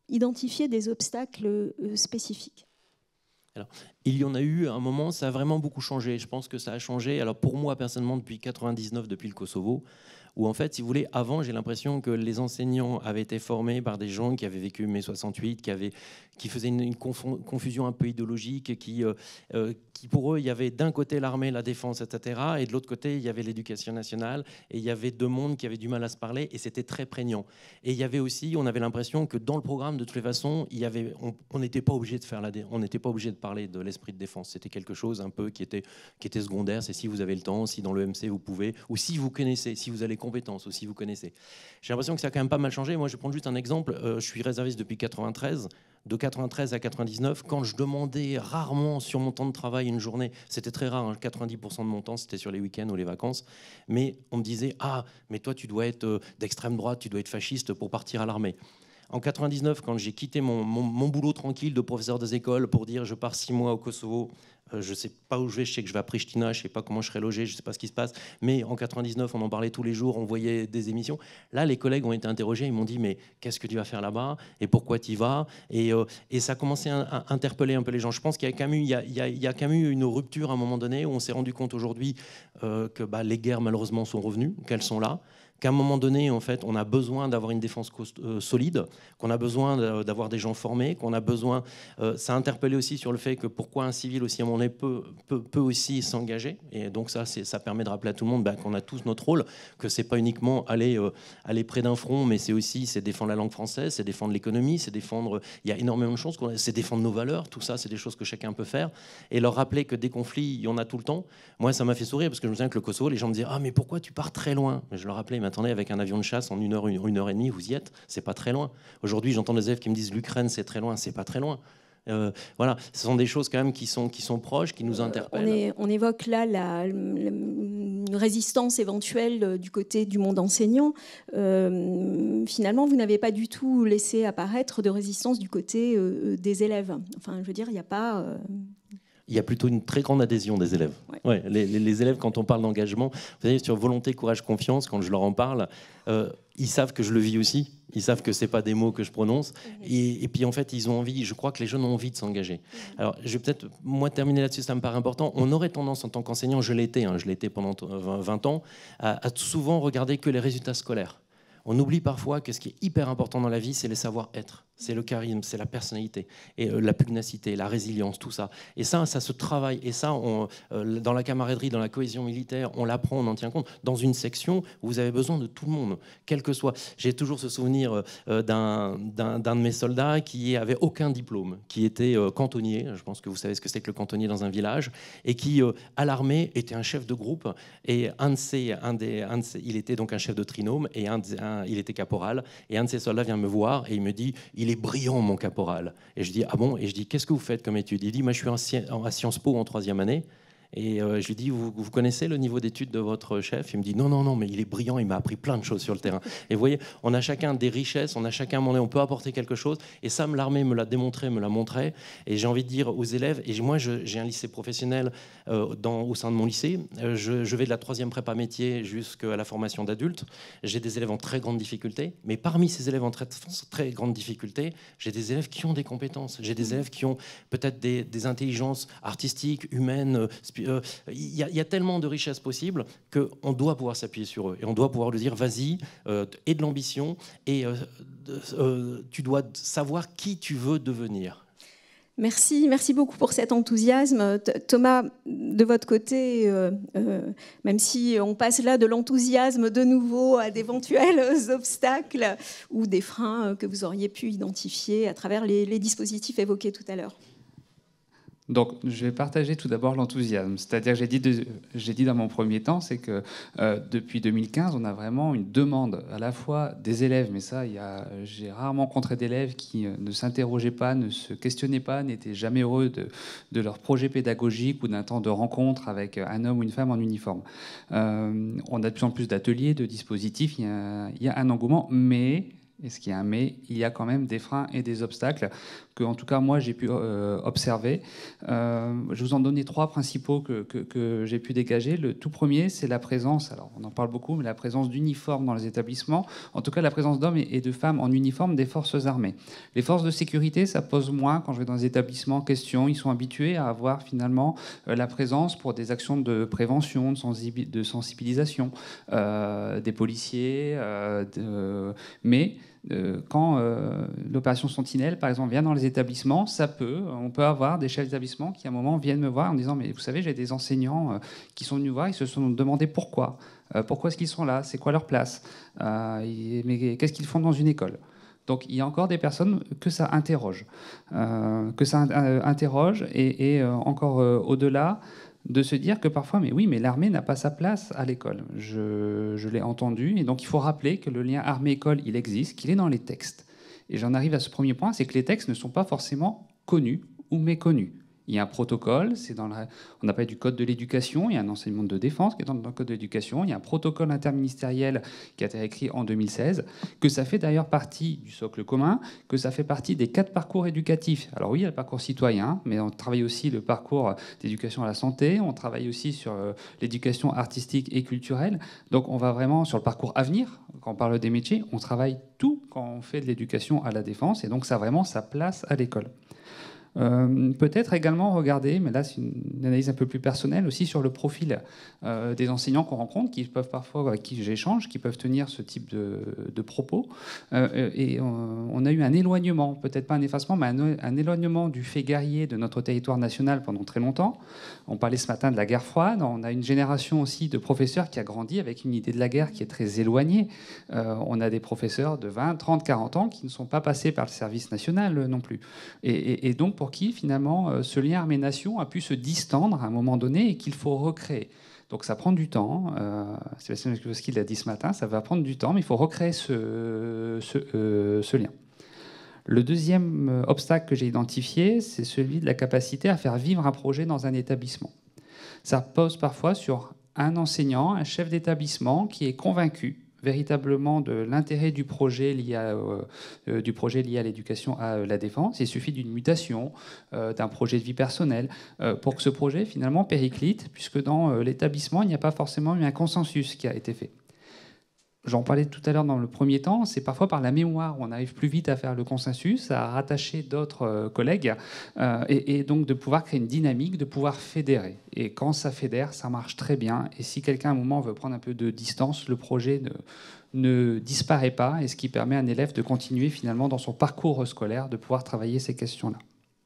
identifier des obstacles spécifiques? Alors, il y en a eu à un moment, ça a vraiment beaucoup changé. Je pense que ça a changé. Alors pour moi, personnellement, depuis 99, depuis le Kosovo, où en fait, si vous voulez, avant, j'ai l'impression que les enseignants avaient été formés par des gens qui avaient vécu mai 68, qui faisaient une confusion un peu idéologique, qui pour eux, il y avait d'un côté l'armée, la défense, etc., et de l'autre côté, il y avait l'éducation nationale, et il y avait deux mondes qui avaient du mal à se parler, et c'était très prégnant. Et il y avait aussi, on avait l'impression que dans le programme, de toutes les façons, on n'était pas obligé de on n'était pas obligé de parler de l'esprit de défense. C'était quelque chose un peu qui était secondaire. C'est si vous avez le temps, si dans le MC vous pouvez, ou si vous connaissez, si vous avez les compétences, ou si vous connaissez. J'ai l'impression que ça a quand même pas mal changé. Moi, je vais prendre juste un exemple. Je suis réserviste depuis 93. De 93 à 99, quand je demandais rarement sur mon temps de travail une journée, c'était très rare, hein, 90% de mon temps, c'était sur les week-ends ou les vacances, mais on me disait « Ah, mais toi, tu dois être d'extrême droite, tu dois être fasciste pour partir à l'armée ». En 99, quand j'ai quitté mon boulot tranquille de professeur des écoles pour dire « Je pars 6 mois au Kosovo », je ne sais pas où je vais, je sais que je vais à Pristina, je ne sais pas comment je serai logé, je ne sais pas ce qui se passe. Mais en 99, on en parlait tous les jours, on voyait des émissions. Là, les collègues ont été interrogés, ils m'ont dit « Mais qu'est-ce que tu vas faire là-bas ? Et pourquoi tu y vas ?» Et ça a commencé à interpeller un peu les gens. Je pense qu'il y a quand même eu une rupture à un moment donné où on s'est rendu compte aujourd'hui que les guerres, malheureusement, sont revenues, qu'elles sont là. Qu'à un moment donné, en fait, on a besoin d'avoir une défense solide, qu'on a besoin d'avoir des gens formés, qu'on a besoin... ça a interpellé aussi sur le fait que pourquoi un civil aussi à un moment donné peut aussi s'engager. Et donc ça permet de rappeler à tout le monde qu'on a tous notre rôle, que c'est pas uniquement aller près d'un front, mais c'est défendre la langue française, c'est défendre l'économie, c'est défendre... Il y a énormément de choses, c'est défendre nos valeurs, tout ça, c'est des choses que chacun peut faire. Et leur rappeler que des conflits, il y en a tout le temps. Moi, ça m'a fait sourire, parce que je me souviens que le Kosovo, les gens me disaient « Ah, mais pourquoi tu pars très loin ?» Mais je leur rappelais, mais attendez, avec un avion de chasse, en une heure et demie, vous y êtes, c'est pas très loin. Aujourd'hui, j'entends des élèves qui me disent l'Ukraine, c'est très loin, c'est pas très loin. Voilà, ce sont des choses quand même qui sont proches, qui nous interpellent. On évoque là une résistance éventuelle du côté du monde enseignant. Finalement, vous n'avez pas du tout laissé apparaître de résistance du côté des élèves. Enfin, je veux dire, il n'y a pas... Il y a plutôt une très grande adhésion des élèves. Ouais, les élèves, quand on parle d'engagement, vous savez, sur volonté, courage, confiance, quand je leur en parle, ils savent que je le vis aussi. Ils savent que ce n'est pas des mots que je prononce. Et puis, en fait, ils ont envie, je crois que les jeunes ont envie de s'engager. Alors, je vais peut-être, moi, terminer là-dessus, ça me paraît important. On aurait tendance, en tant qu'enseignant, je l'étais pendant 20 ans, à souvent regarder que les résultats scolaires. On oublie parfois que ce qui est hyper important dans la vie, c'est le savoir-être, c'est le charisme, c'est la personnalité, et la pugnacité, la résilience, tout ça. Et ça se travaille. Et ça, dans la camaraderie, dans la cohésion militaire, on l'apprend, on en tient compte. Dans une section, vous avez besoin de tout le monde, quel que soit. J'ai toujours ce souvenir d'un de mes soldats qui avait aucun diplôme, qui était cantonnier. Je pense que vous savez ce que c'est que le cantonnier dans un village, et qui, à l'armée, était un chef de groupe. Et il était donc un chef de trinôme, et il était caporal, et un de ses soldats vient me voir et il me dit « Il est brillant, mon caporal ». Et je dis « Ah bon ?» Et je dis « Qu'est-ce que vous faites comme étude ?» Il dit « Moi, je suis à Sciences Po en 3e année. » Et je lui dis, vous connaissez le niveau d'études de votre chef? Il me dit, non, mais il est brillant, il m'a appris plein de choses sur le terrain. Et vous voyez, on a chacun des richesses, on a chacun, on peut apporter quelque chose. Et ça, l'armée me l'a démontré, me l'a montré. Et j'ai envie de dire aux élèves, et moi, j'ai un lycée professionnel au sein de mon lycée. Je vais de la 3e prépa métier jusqu'à la formation d'adultes. J'ai des élèves en très grande difficulté. Mais parmi ces élèves en très grande difficulté, j'ai des élèves qui ont des compétences. J'ai des élèves qui ont peut-être des intelligences artistiques, humaines, il y a tellement de richesses possibles qu'on doit pouvoir s'appuyer sur eux. Et on doit pouvoir lui dire, vas-y, aie de l'ambition, et tu dois savoir qui tu veux devenir. Merci beaucoup pour cet enthousiasme. Thomas, de votre côté, même si on passe là de l'enthousiasme de nouveau à d'éventuels obstacles ou des freins que vous auriez pu identifier à travers les dispositifs évoqués tout à l'heure. Donc, je vais partager tout d'abord l'enthousiasme. C'est-à-dire, j'ai dit dans mon premier temps, c'est que depuis 2015, on a vraiment une demande à la fois des élèves, mais ça, j'ai rarement rencontré d'élèves qui ne s'interrogeaient pas, ne se questionnaient pas, n'étaient jamais heureux de leur projet pédagogique ou d'un temps de rencontre avec un homme ou une femme en uniforme. On a de plus en plus d'ateliers, de dispositifs, il y a un engouement, mais et ce qui est un mais, il y a quand même des freins et des obstacles que, en tout cas, moi, j'ai pu observer. Je vous en donner 3 principaux que j'ai pu dégager. Le tout premier, c'est la présence, alors on en parle beaucoup, mais la présence d'uniformes dans les établissements, en tout cas la présence d'hommes et de femmes en uniforme des forces armées. Les forces de sécurité, ça pose moins quand je vais dans les établissements en question. Ils sont habitués à avoir finalement la présence pour des actions de prévention, de sensibilisation des policiers, mais quand l'opération Sentinelle, par exemple, vient dans les établissements, on peut avoir des chefs d'établissement qui, à un moment, viennent me voir en disant « Mais vous savez, j'ai des enseignants qui sont venus voir, ils se sont demandé pourquoi. Pourquoi est-ce qu'ils sont là? C'est quoi leur place? Mais qu'est-ce qu'ils font dans une école ?» Donc il y a encore des personnes que ça interroge. Et encore au-delà, de se dire que parfois, mais oui, mais l'armée n'a pas sa place à l'école. Je l'ai entendu, et donc il faut rappeler que le lien armée-école, il existe, qu'il est dans les textes. Et j'en arrive à ce premier point, c'est que les textes ne sont pas forcément connus ou méconnus. Il y a un protocole, on appelle du code de l'éducation, il y a un enseignement de défense qui est dans le code de l'éducation, il y a un protocole interministériel qui a été écrit en 2016, que ça fait d'ailleurs partie du socle commun, que ça fait partie des 4 parcours éducatifs. Alors oui, il y a le parcours citoyen, mais on travaille aussi le parcours d'éducation à la santé, on travaille aussi sur l'éducation artistique et culturelle, donc on va vraiment sur le parcours avenir, quand on parle des métiers, on travaille tout quand on fait de l'éducation à la défense, et donc ça a vraiment sa place à l'école. Peut-être également regarder, mais là c'est une analyse un peu plus personnelle aussi sur le profil des enseignants qu'on rencontre, qui peuvent parfois, avec qui j'échange, qui peuvent tenir ce type de propos. Et on a eu un éloignement, peut-être pas un effacement, mais un éloignement du fait guerrier de notre territoire national pendant très longtemps. On parlait ce matin de la guerre froide. On a une génération aussi de professeurs qui a grandi avec une idée de la guerre qui est très éloignée. On a des professeurs de 20, 30, 40 ans qui ne sont pas passés par le service national non plus. Et donc, pour qui, finalement, ce lien armée-nation a pu se distendre à un moment donné et qu'il faut recréer. Donc ça prend du temps. Sébastien Jodkowski l'a dit ce matin, ça va prendre du temps, mais il faut recréer ce lien. Le deuxième obstacle que j'ai identifié, c'est celui de la capacité à faire vivre un projet dans un établissement. Ça pose parfois sur un enseignant, un chef d'établissement qui est convaincu véritablement de l'intérêt du projet lié à l'éducation à la défense. Il suffit d'une mutation, d'un projet de vie personnelle, pour que ce projet finalement périclite, puisque dans l'établissement, il n'y a pas forcément eu un consensus qui a été fait. J'en parlais tout à l'heure dans le premier temps, c'est parfois par la mémoire où on arrive plus vite à faire le consensus, à rattacher d'autres collègues, et donc de pouvoir créer une dynamique, de pouvoir fédérer. Et quand ça fédère, ça marche très bien. Et si quelqu'un à un moment veut prendre un peu de distance, le projet ne disparaît pas, et ce qui permet à un élève de continuer finalement dans son parcours scolaire, de pouvoir travailler ces questions-là.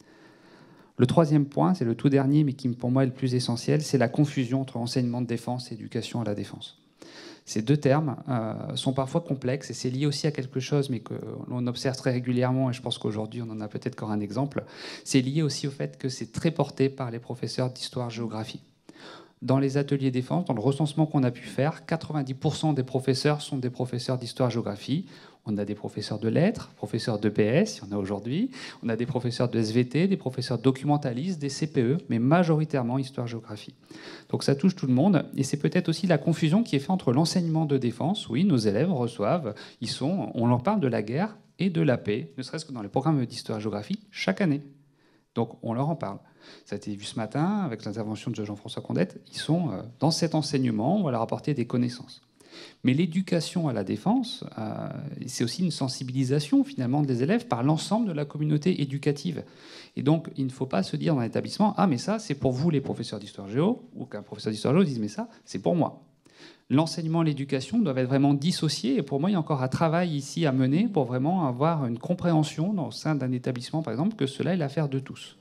Le troisième point, c'est le tout dernier, mais qui pour moi est le plus essentiel, c'est la confusion entre enseignement de défense et éducation à la défense. Ces 2 termes sont parfois complexes et c'est lié aussi à quelque chose, mais que l'on observe très régulièrement, et je pense qu'aujourd'hui on en a peut-être encore un exemple. C'est lié aussi au fait que c'est très porté par les professeurs d'histoire-géographie. Dans les ateliers défense, dans le recensement qu'on a pu faire, 90% des professeurs sont des professeurs d'histoire-géographie. On a des professeurs de lettres, professeurs d'EPS, il y en a aujourd'hui. On a des professeurs de SVT, des professeurs documentalistes, des CPE, mais majoritairement histoire-géographie. Donc ça touche tout le monde. Et c'est peut-être aussi la confusion qui est faite entre l'enseignement de défense. Oui, nos élèves reçoivent, on leur parle de la guerre et de la paix, ne serait-ce que dans les programmes d'histoire-géographie, chaque année. Donc on leur en parle. Ça a été vu ce matin avec l'intervention de Jean-François Condette. Ils sont dans cet enseignement, on va leur apporter des connaissances. Mais l'éducation à la défense, c'est aussi une sensibilisation finalement des élèves par l'ensemble de la communauté éducative. Et donc, il ne faut pas se dire dans l'établissement « Ah, mais ça, c'est pour vous les professeurs d'histoire-géo » ou qu'un professeur d'histoire-géo dise « Mais ça, c'est pour moi ». L'enseignement et l'éducation doivent être vraiment dissociés. Et pour moi, il y a encore un travail ici à mener pour vraiment avoir une compréhension au sein d'un établissement, par exemple, que cela est l'affaire de tous.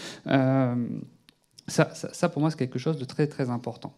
Ça, pour moi, c'est quelque chose de très, très important.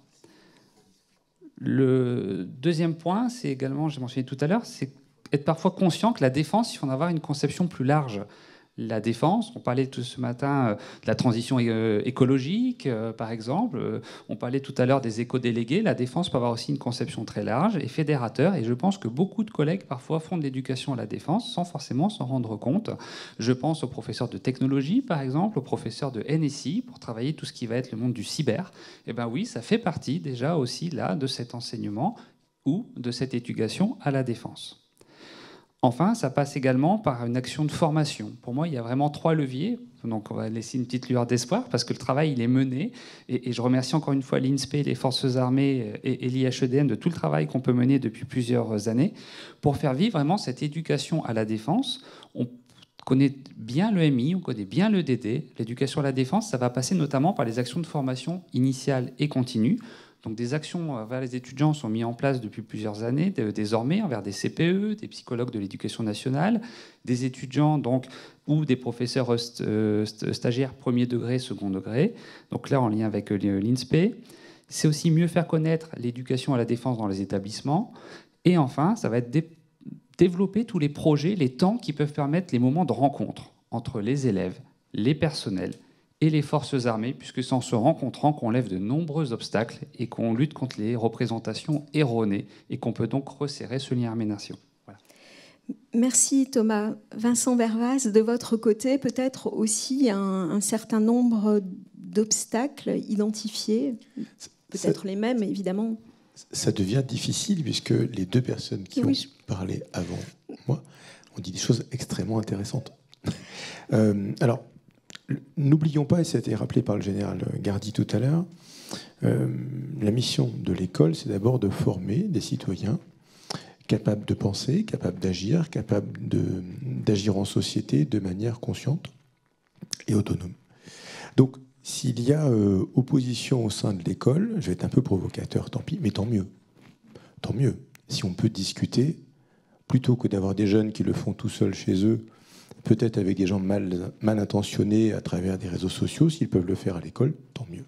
Le deuxième point, c'est également, j'ai mentionné tout à l'heure, c'est être parfois conscient que la défense, il faut en avoir une conception plus large. La défense, on parlait tout ce matin de la transition écologique, par exemple. On parlait tout à l'heure des éco-délégués. La défense peut avoir aussi une conception très large et fédérateur. Et je pense que beaucoup de collègues, parfois, font de l'éducation à la défense sans forcément s'en rendre compte. Je pense aux professeurs de technologie, par exemple, aux professeurs de NSI, pour travailler tout ce qui va être le monde du cyber. Eh bien oui, ça fait partie déjà aussi là de cet enseignement ou de cette éducation à la défense. Enfin, ça passe également par une action de formation. Pour moi, il y a vraiment 3 leviers. Donc, on va laisser une petite lueur d'espoir parce que le travail, il est mené. Et je remercie encore une fois l'INSPE, les Forces armées et l'IHEDN de tout le travail qu'on peut mener depuis plusieurs années pour faire vivre vraiment cette éducation à la défense. On connaît bien l'EMI, on connaît bien le DD. L'éducation à la défense, ça va passer notamment par les actions de formation initiale et continue. Donc des actions vers les étudiants sont mises en place depuis plusieurs années, désormais envers des CPE, des psychologues de l'éducation nationale, des étudiants donc, ou des professeurs stagiaires premier degré, second degré. Donc là, en lien avec l'INSPE. C'est aussi mieux faire connaître l'éducation à la défense dans les établissements. Et enfin, ça va être développer tous les projets, les temps qui peuvent permettre les moments de rencontre entre les élèves, les personnels et les forces armées, puisque c'est en se rencontrant qu'on lève de nombreux obstacles et qu'on lutte contre les représentations erronées et qu'on peut donc resserrer ce lien armée-nation. Voilà. Merci Thomas. Vincent Vervaz, de votre côté, peut-être aussi un certain nombre d'obstacles identifiés, peut-être les mêmes évidemment. Ça devient difficile puisque les 2 personnes qui ont parlé avant moi ont dit des choses extrêmement intéressantes. Alors, n'oublions pas, et ça a été rappelé par le général Gardy tout à l'heure, la mission de l'école, c'est d'abord de former des citoyens capables de penser, capables d'agir, capables d'agir en société de manière consciente et autonome. Donc, s'il y a opposition au sein de l'école, je vais être un peu provocateur, tant pis, mais tant mieux. Tant mieux. Si on peut discuter, plutôt que d'avoir des jeunes qui le font tout seuls chez eux, peut-être avec des gens mal intentionnés à travers des réseaux sociaux, s'ils peuvent le faire à l'école, tant mieux.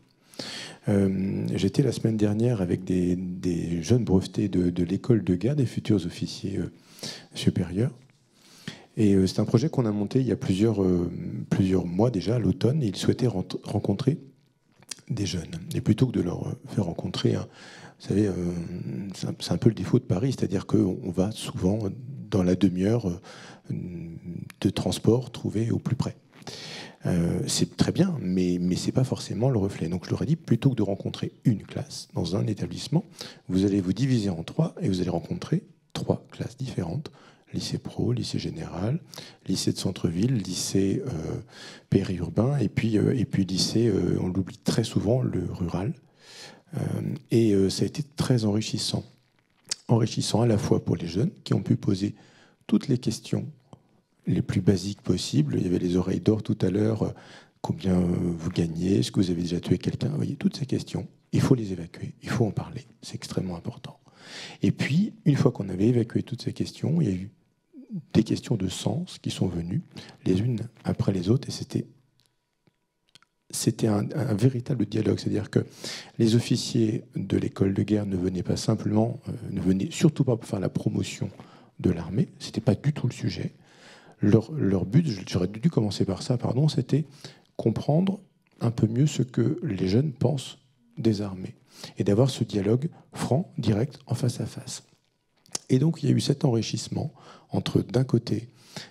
J'étais la semaine dernière avec des jeunes brevetés de l'école de guerre, des futurs officiers supérieurs. Et c'est un projet qu'on a monté il y a plusieurs mois déjà, à l'automne, et ils souhaitaient rencontrer des jeunes. Et plutôt que de leur faire rencontrer, vous savez, c'est un peu le défaut de Paris, c'est-à-dire qu'on va souvent, dans la demi-heure de transport, trouver au plus près. C'est très bien, mais ce n'est pas forcément le reflet. Donc je leur ai dit, plutôt que de rencontrer une classe dans un établissement, vous allez vous diviser en 3 et vous allez rencontrer 3 classes différentes. Lycée pro, lycée général, lycée de centre-ville, lycée périurbain, et puis lycée, on l'oublie très souvent, le rural. Et ça a été très enrichissant. Enrichissant à la fois pour les jeunes qui ont pu poser toutes les questions les plus basiques possibles. Il y avait les oreilles d'or tout à l'heure. Combien vous gagnez? Est-ce que vous avez déjà tué quelqu'un? Vous voyez, toutes ces questions, il faut les évacuer, il faut en parler. C'est extrêmement important. Et puis, une fois qu'on avait évacué toutes ces questions, il y a eu des questions de sens qui sont venues, les unes après les autres, et c'était un véritable dialogue. C'est-à-dire que les officiers de l'école de guerre ne venaient pas simplement, ne venaient surtout pas pour faire la promotion de l'armée, ce n'était pas du tout le sujet. Leur but, j'aurais dû commencer par ça, pardon, c'était comprendre un peu mieux ce que les jeunes pensent des armées et d'avoir ce dialogue franc, direct, en face à face. Et donc il y a eu cet enrichissement entre, d'un côté,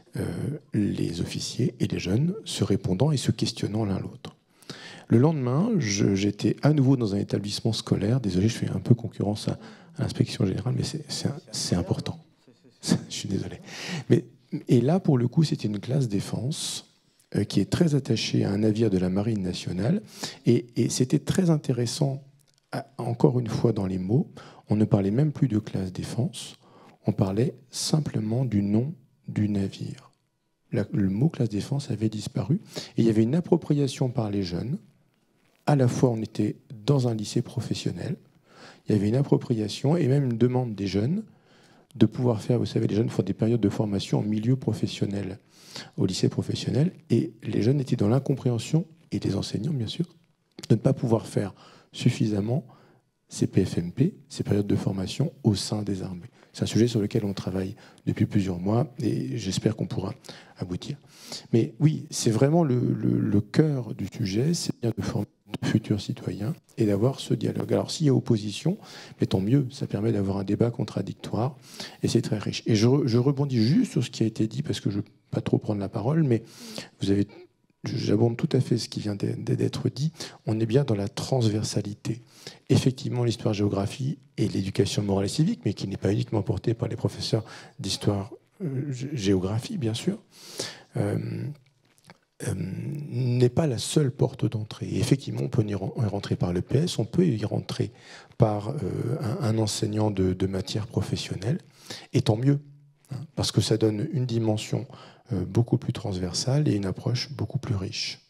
les officiers et les jeunes se répondant et se questionnant l'un l'autre. Le lendemain, j'étais à nouveau dans un établissement scolaire. Désolé, je fais un peu concurrence à l'inspection générale, mais c'est important. Je suis désolé. Et là, pour le coup, c'était une classe défense qui est très attachée à un navire de la Marine nationale. Et c'était très intéressant, encore une fois dans les mots, on ne parlait même plus de classe défense, on parlait simplement du nom du navire. Le mot classe défense avait disparu. Et il y avait une appropriation par les jeunes. À la fois, on était dans un lycée professionnel. Il y avait une appropriation et même une demande des jeunes de pouvoir faire, vous savez, les jeunes font des périodes de formation en milieu professionnel, au lycée professionnel. Et les jeunes étaient dans l'incompréhension, et les enseignants, bien sûr, de ne pas pouvoir faire suffisamment ces PFMP, ces périodes de formation au sein des armées. C'est un sujet sur lequel on travaille depuis plusieurs mois et j'espère qu'on pourra aboutir. Mais oui, c'est vraiment le cœur du sujet, c'est bien de former de futurs citoyens et d'avoir ce dialogue. Alors s'il y a opposition, mais tant mieux, ça permet d'avoir un débat contradictoire et c'est très riche. Et je rebondis juste sur ce qui a été dit parce que je ne veux pas trop prendre la parole, mais j'abonde tout à fait ce qui vient d'être dit. On est bien dans la transversalité. Effectivement, l'histoire-géographie et l'éducation morale et civique, mais qui n'est pas uniquement portée par les professeurs d'histoire géographie, bien sûr, n'est pas la seule porte d'entrée. Et effectivement, on peut y rentrer par l'EPS, on peut y rentrer par un enseignant de matière professionnelle, et tant mieux, hein, parce que ça donne une dimension beaucoup plus transversale et une approche beaucoup plus riche.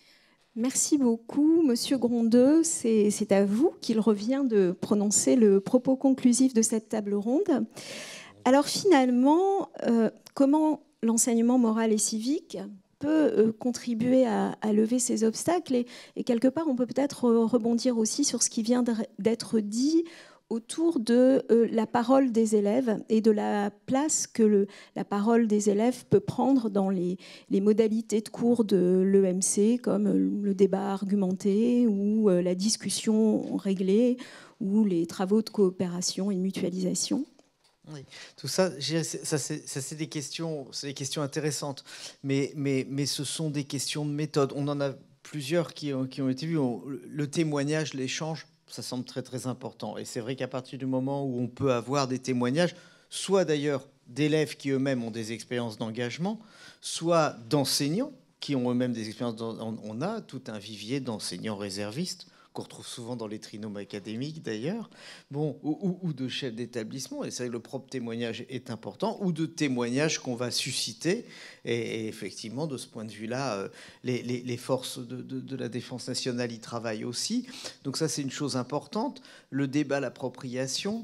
Merci beaucoup, Monsieur Grondeux. C'est à vous qu'il revient de prononcer le propos conclusif de cette table ronde. Alors finalement, comment l'enseignement moral et civique peut contribuer à lever ces obstacles et quelque part, on peut peut-être rebondir aussi sur ce qui vient d'être dit autour de la parole des élèves et de la place que la parole des élèves peut prendre dans les modalités de cours de l'EMC, comme le débat argumenté ou la discussion réglée ou les travaux de coopération et de mutualisation. Oui, tout ça, c'est des questions intéressantes, mais ce sont des questions de méthode. On en a plusieurs qui ont été vues. Le témoignage, l'échange, ça semble très très important. Et c'est vrai qu'à partir du moment où on peut avoir des témoignages, soit d'ailleurs d'élèves qui eux-mêmes ont des expériences d'engagement, soit d'enseignants qui ont eux-mêmes des expériences. On a tout un vivier d'enseignants réservistes qu'on retrouve souvent dans les trinômes académiques d'ailleurs, bon, ou de chefs d'établissement, et c'est vrai que le propre témoignage est important, ou de témoignages qu'on va susciter, et effectivement, de ce point de vue-là, les forces de la défense nationale y travaillent aussi, donc ça c'est une chose importante. Le débat, l'appropriation,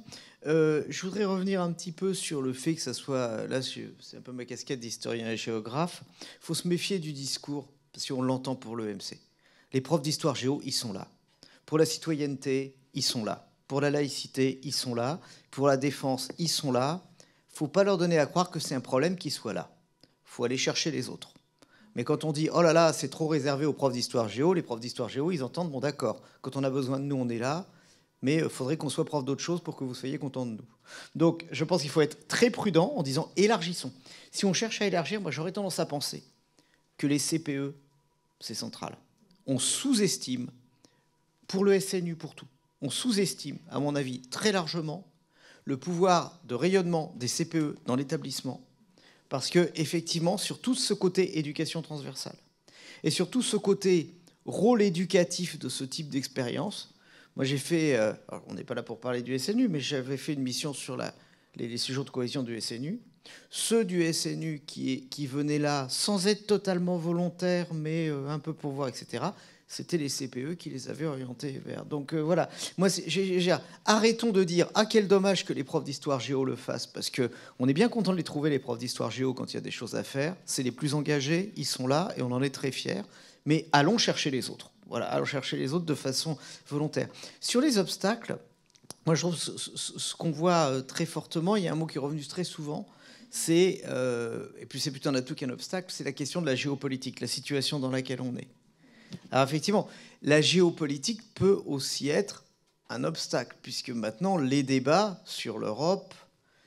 je voudrais revenir un petit peu sur le fait que ça soit, là c'est un peu ma casquette d'historien et géographe, il faut se méfier du discours, si on l'entend pour l'EMC. Les profs d'histoire géo, ils sont là. Pour la citoyenneté, ils sont là. Pour la laïcité, ils sont là. Pour la défense, ils sont là. Il ne faut pas leur donner à croire que c'est un problème qu'ils soient là. Il faut aller chercher les autres. Mais quand on dit « Oh là là, c'est trop réservé aux profs d'histoire géo », les profs d'histoire géo, ils entendent « Bon d'accord, quand on a besoin de nous, on est là, mais il faudrait qu'on soit prof d'autre chose pour que vous soyez contents de nous. » Donc je pense qu'il faut être très prudent en disant « Élargissons ». Si on cherche à élargir, moi j'aurais tendance à penser que les CPE, c'est central. On sous-estime pour le SNU, pour tout. On sous-estime, à mon avis, très largement le pouvoir de rayonnement des CPE dans l'établissement, parce que effectivement, sur tout ce côté éducation transversale et sur tout ce côté rôle éducatif de ce type d'expérience, moi j'ai fait, alors on n'est pas là pour parler du SNU, mais j'avais fait une mission sur les séjours de cohésion du SNU. Ceux du SNU qui venaient là sans être totalement volontaires, mais un peu pour voir, etc., c'était les CPE qui les avaient orientés vers. Donc voilà, moi, arrêtons de dire « Ah, quel dommage que les profs d'histoire géo le fassent », parce qu'on est bien content de les trouver, les profs d'histoire géo, quand il y a des choses à faire. C'est les plus engagés, ils sont là, et on en est très fiers. Mais allons chercher les autres. Voilà, allons chercher les autres de façon volontaire. Sur les obstacles, moi, je trouve ce qu'on voit très fortement, il y a un mot qui est revenu très souvent, c'est, et puis c'est plutôt un atout qu'un obstacle, c'est la question de la géopolitique, la situation dans laquelle on est. Alors effectivement, la géopolitique peut aussi être un obstacle, puisque maintenant, les débats sur l'Europe,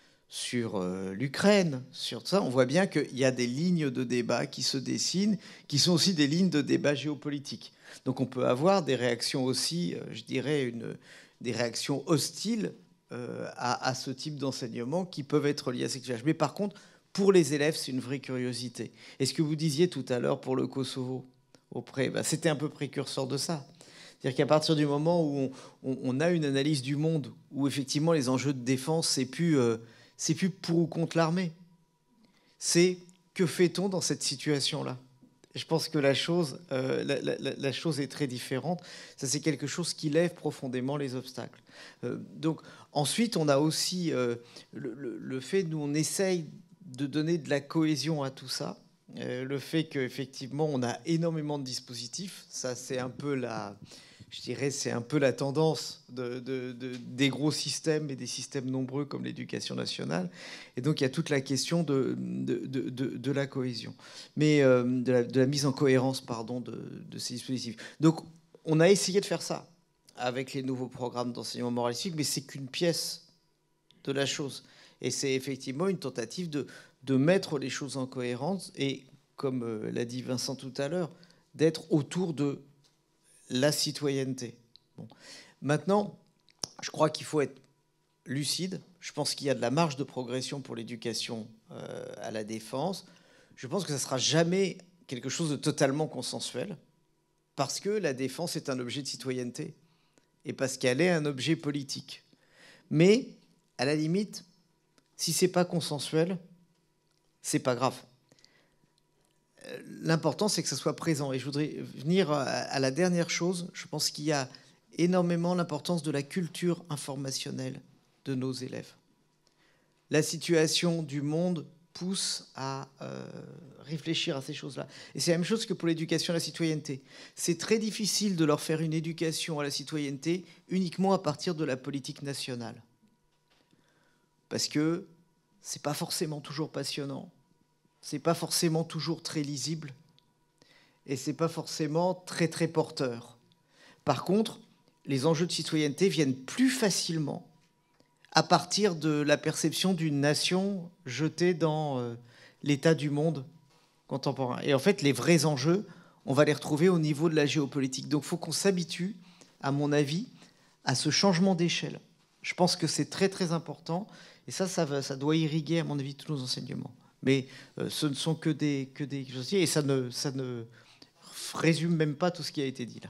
sur l'Ukraine, sur ça, on voit bien qu'il y a des lignes de débat qui se dessinent, qui sont aussi des lignes de débat géopolitique. Donc on peut avoir des réactions aussi, je dirais, des réactions hostiles à ce type d'enseignement qui peuvent être liées à ces clivages. Mais par contre, pour les élèves, c'est une vraie curiosité. Et ce que vous disiez tout à l'heure pour le Kosovo, c'était un peu précurseur de ça. C'est-à-dire qu'à partir du moment où on a une analyse du monde, où effectivement les enjeux de défense, c'est plus pour ou contre l'armée. C'est que fait-on dans cette situation-là ? Je pense que la chose est très différente. Ça, c'est quelque chose qui lève profondément les obstacles. Donc, ensuite, on a aussi le fait, nous, on essaye de donner de la cohésion à tout ça. Le fait qu'effectivement, on a énormément de dispositifs. Ça, c'est un peu c'est un peu la tendance des gros systèmes et des systèmes nombreux comme l'éducation nationale. Et donc, il y a toute la question de la cohésion, mais de la mise en cohérence, pardon, de ces dispositifs. Donc, on a essayé de faire ça avec les nouveaux programmes d'enseignement moral et civique, mais c'est qu'une pièce de la chose. Et c'est effectivement une tentative de mettre les choses en cohérence et, comme l'a dit Vincent tout à l'heure, d'être autour de la citoyenneté. Bon. Maintenant, je crois qu'il faut être lucide. Je pense qu'il y a de la marge de progression pour l'éducation à la défense, je pense que ça ne sera jamais quelque chose de totalement consensuel, parce que la défense est un objet de citoyenneté et parce qu'elle est un objet politique. Mais, à la limite, si ce n'est pas consensuel, ce n'est pas grave. L'important, c'est que ça soit présent. Et je voudrais venir à la dernière chose. Je pense qu'il y a énormément l'importance de la culture informationnelle de nos élèves. La situation du monde pousse à réfléchir à ces choses-là. Et c'est la même chose que pour l'éducation à la citoyenneté. C'est très difficile de leur faire une éducation à la citoyenneté uniquement à partir de la politique nationale. Parce que c'est pas forcément toujours passionnant, c'est pas forcément toujours très lisible, et c'est pas forcément très très porteur. Par contre, les enjeux de citoyenneté viennent plus facilement à partir de la perception d'une nation jetée dans l'état du monde contemporain. Et en fait, les vrais enjeux, on va les retrouver au niveau de la géopolitique. Donc il faut qu'on s'habitue, à mon avis, à ce changement d'échelle. Je pense que c'est très très important, et ça doit irriguer, à mon avis, tous nos enseignements. Mais ce ne sont que des choses, et ça ne résume même pas tout ce qui a été dit là.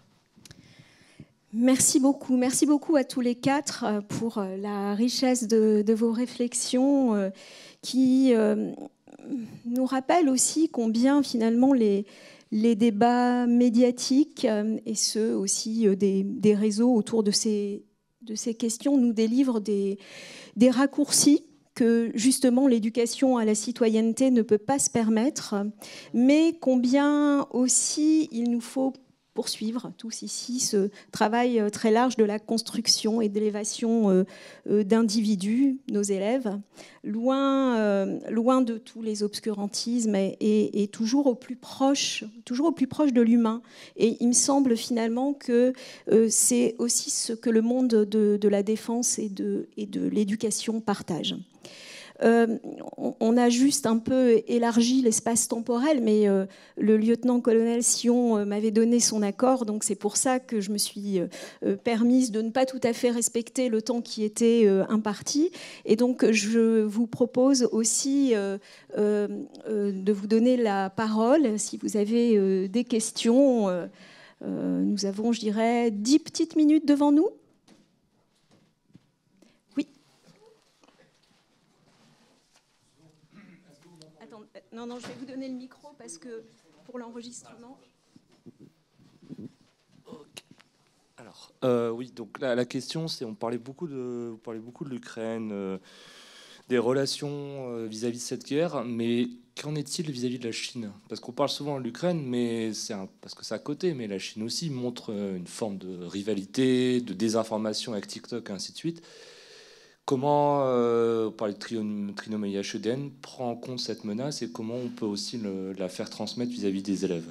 Merci beaucoup à tous les quatre pour la richesse de vos réflexions qui nous rappellent aussi combien finalement les débats médiatiques et ceux aussi des réseaux autour de ces questions nous délivrent des raccourcis que justement l'éducation à la citoyenneté ne peut pas se permettre, mais combien aussi il nous faut poursuivre tous ici ce travail très large de la construction et d'élévation d'individus, nos élèves, loin de tous les obscurantismes et toujours au plus proche de l'humain. Et il me semble finalement que c'est aussi ce que le monde de la défense et de l'éducation partage. On a juste un peu élargi l'espace temporel, mais le lieutenant-colonel Sion m'avait donné son accord, donc c'est pour ça que je me suis permise de ne pas tout à fait respecter le temps qui était imparti. Et donc je vous propose aussi de vous donner la parole si vous avez des questions. Nous avons, je dirais, 10 petites minutes devant nous. Non, je vais vous donner le micro parce que pour l'enregistrement. Okay. Alors, oui, donc la question, c'est, vous parlez beaucoup de l'Ukraine, des relations vis-à-vis de cette guerre, mais qu'en est-il vis-à-vis de la Chine? Parce qu'on parle souvent de l'Ukraine, mais parce que c'est à côté, mais la Chine aussi montre une forme de rivalité, de désinformation avec TikTok et ainsi de suite. Comment, par le Trinomia Schöden, prend en compte cette menace et comment on peut aussi la faire transmettre vis-à-vis des élèves?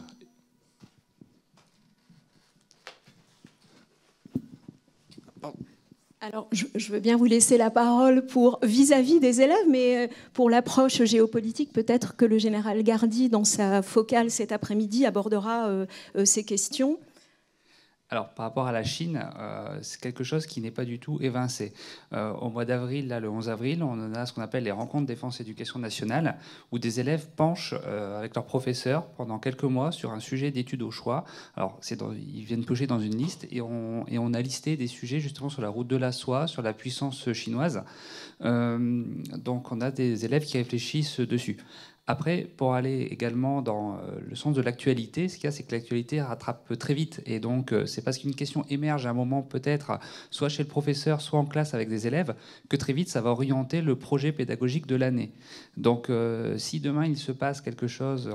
Alors, je veux bien vous laisser la parole pour vis-à-vis des élèves, mais pour l'approche géopolitique, peut-être que le général Gardy, dans sa focale cet après-midi, abordera ces questions. Alors, par rapport à la Chine, c'est quelque chose qui n'est pas du tout évincé. Au mois d'avril, là, le 11 avril, on a ce qu'on appelle les rencontres défense-éducation nationale, où des élèves penchent avec leurs professeurs pendant quelques mois sur un sujet d'étude au choix. Alors, ils viennent piocher dans une liste et on a listé des sujets justement sur la route de la soie, sur la puissance chinoise. Donc, on a des élèves qui réfléchissent dessus. Après, pour aller également dans le sens de l'actualité, ce qu'il y a, c'est que l'actualité rattrape très vite. Et donc, c'est parce qu'une question émerge à un moment, peut-être, soit chez le professeur, soit en classe avec des élèves, que très vite, ça va orienter le projet pédagogique de l'année. Donc, si demain, il se passe quelque chose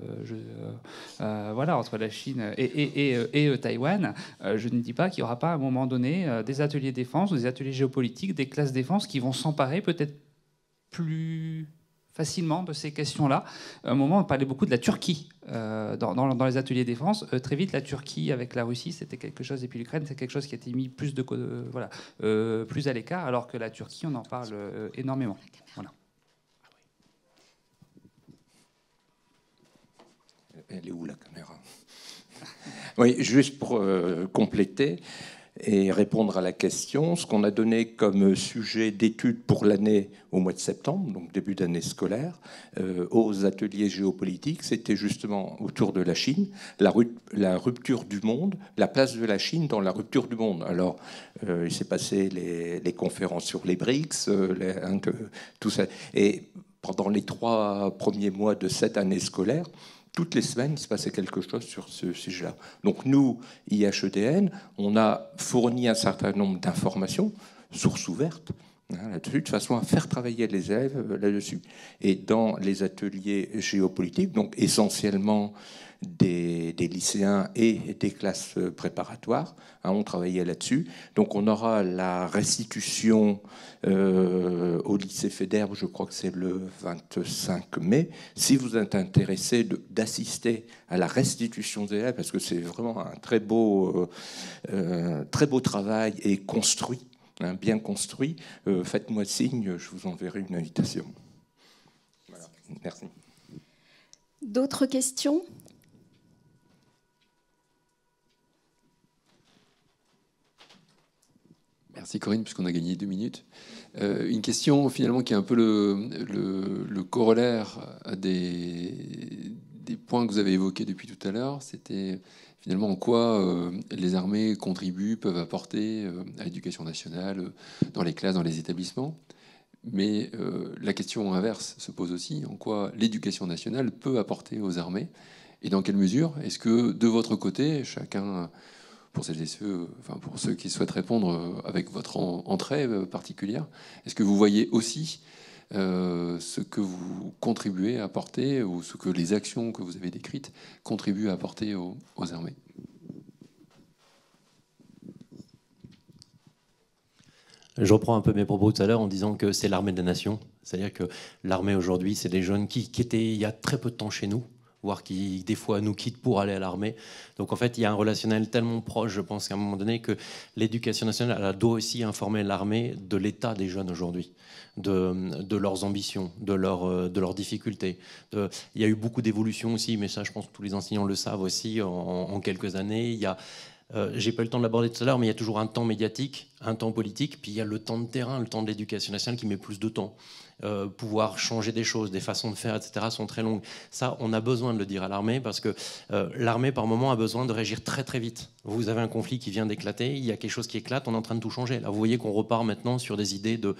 entre la Chine et Taïwan, je ne dis pas qu'il n'y aura pas à un moment donné des ateliers défense ou des ateliers géopolitiques, des classes défense qui vont s'emparer peut-être plus facilement de ces questions-là. À un moment, on parlait beaucoup de la Turquie dans les ateliers défense. Très vite, la Turquie avec la Russie, c'était quelque chose, et puis l'Ukraine, c'est quelque chose qui a été mis plus à l'écart, alors que la Turquie, on en parle énormément. Voilà. Elle est où la caméra? Oui, juste pour compléter. et répondre à la question. Ce qu'on a donné comme sujet d'étude pour l'année au mois de septembre, donc début d'année scolaire, aux ateliers géopolitiques, c'était justement autour de la Chine, la rupture du monde, la place de la Chine dans la rupture du monde. Alors, il s'est passé les conférences sur les BRICS, tout ça. Et pendant les 3 premiers mois de cette année scolaire, toutes les semaines, il se passait quelque chose sur ce sujet-là. Donc nous, IHEDN, on a fourni un certain nombre d'informations, sources ouvertes, là-dessus, de façon à faire travailler les élèves là-dessus. Et dans les ateliers géopolitiques, donc essentiellement des lycéens et des classes préparatoires, on travaillait là-dessus. Donc on aura la restitution au lycée Faidherbe, je crois que c'est le 25 mai. Si vous êtes intéressé d'assister à la restitution des élèves, parce que c'est vraiment un très beau travail et construit, bien construit, faites-moi signe, je vous enverrai une invitation. Voilà. Merci. D'autres questions ? Merci Corinne, puisqu'on a gagné 2 minutes. Une question finalement qui est un peu le corollaire des points que vous avez évoqués depuis tout à l'heure. C'était finalement en quoi les armées contribuent, peuvent apporter à l'éducation nationale, dans les classes, dans les établissements. Mais la question inverse se pose aussi, en quoi l'éducation nationale peut apporter aux armées et dans quelle mesure est-ce que de votre côté, chacun... Pour celles et ceux, enfin pour ceux qui souhaitent répondre avec votre entrée particulière, est-ce que vous voyez aussi ce que vous contribuez à apporter ou ce que les actions que vous avez décrites contribuent à apporter aux armées? Je reprends un peu mes propos tout à l'heure en disant que c'est l'armée des nations. C'est-à-dire que l'armée aujourd'hui, c'est des jeunes qui étaient il y a très peu de temps chez nous, voire qui, des fois, nous quittent pour aller à l'armée. Donc, en fait, il y a un relationnel tellement proche, je pense, qu'à un moment donné, que l'éducation nationale, elle doit aussi informer l'armée de l'état des jeunes aujourd'hui, de leurs ambitions, de leurs difficultés. Il y a eu beaucoup d'évolutions aussi, mais ça, je pense que tous les enseignants le savent aussi en quelques années. Il y a... j'ai pas eu le temps de l'aborder tout à l'heure, mais il y a toujours un temps médiatique, un temps politique, puis il y a le temps de terrain, le temps de l'éducation nationale qui met plus de temps. Pouvoir changer des choses, des façons de faire, etc., sont très longues. Ça, on a besoin de le dire à l'armée parce que l'armée, par moment, a besoin de réagir très, très vite. Vous avez un conflit qui vient d'éclater, il y a quelque chose qui éclate, on est en train de tout changer. Là, vous voyez qu'on repart maintenant sur des idées de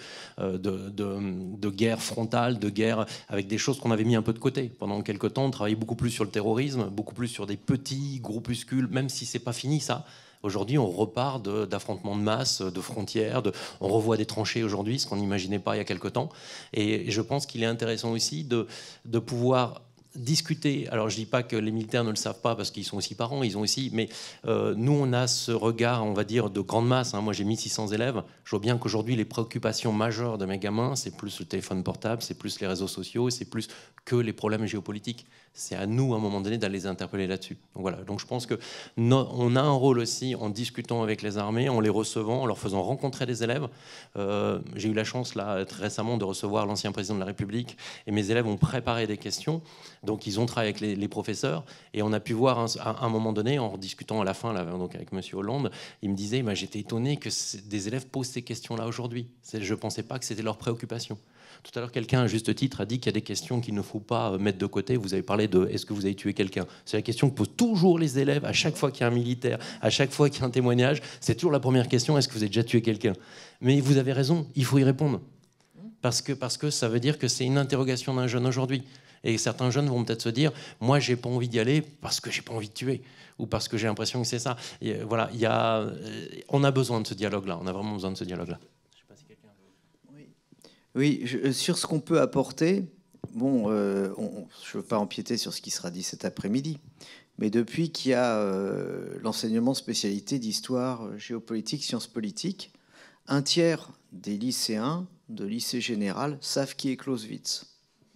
guerre frontale, de guerre avec des choses qu'on avait mis un peu de côté. Pendant quelques temps, on travaillait beaucoup plus sur le terrorisme, beaucoup plus sur des petits groupuscules, même si c'est pas fini, ça. Aujourd'hui, on repart d'affrontements de masse, de frontières, on revoit des tranchées aujourd'hui, ce qu'on n'imaginait pas il y a quelque temps. Et je pense qu'il est intéressant aussi de pouvoir discuter. Alors, je ne dis pas que les militaires ne le savent pas parce qu'ils sont aussi parents, ils ont aussi. Mais nous, on a ce regard, on va dire, de grande masse. Moi, j'ai 1600 élèves. Je vois bien qu'aujourd'hui, les préoccupations majeures de mes gamins, c'est plus le téléphone portable, c'est plus les réseaux sociaux, c'est plus que les problèmes géopolitiques. C'est à nous, à un moment donné, d'aller les interpeller là-dessus. Donc voilà. Donc je pense que on a un rôle aussi en discutant avec les armées, en les recevant, en leur faisant rencontrer des élèves. J'ai eu la chance là très récemment de recevoir l'ancien président de la République et mes élèves ont préparé des questions. Donc ils ont travaillé avec les professeurs et on a pu voir à un moment donné, en discutant à la fin là, donc avec Monsieur Hollande, il me disait j'étais étonné que des élèves posent ces questions-là aujourd'hui. Je ne pensais pas que c'était leur préoccupation. Tout à l'heure, quelqu'un, à juste titre, a dit qu'il y a des questions qu'il ne faut pas mettre de côté. Vous avez parlé de « est-ce que vous avez tué quelqu'un ?» C'est la question que posent toujours les élèves à chaque fois qu'il y a un militaire, à chaque fois qu'il y a un témoignage. C'est toujours la première question « est-ce que vous avez déjà tué quelqu'un ?» Mais vous avez raison, il faut y répondre. Parce que ça veut dire que c'est une interrogation d'un jeune aujourd'hui. Et certains jeunes vont peut-être se dire « moi, j'ai pas envie d'y aller parce que j'ai pas envie de tuer. » Ou parce que j'ai l'impression que c'est ça. Et voilà, on a besoin de ce dialogue-là. On a vraiment besoin de ce dialogue-là. Oui, sur ce qu'on peut apporter, je ne veux pas empiéter sur ce qui sera dit cet après-midi, mais depuis qu'il y a l'enseignement spécialité d'histoire, géopolitique, sciences politiques, un tiers des lycéens de lycée général savent qui est Clausewitz.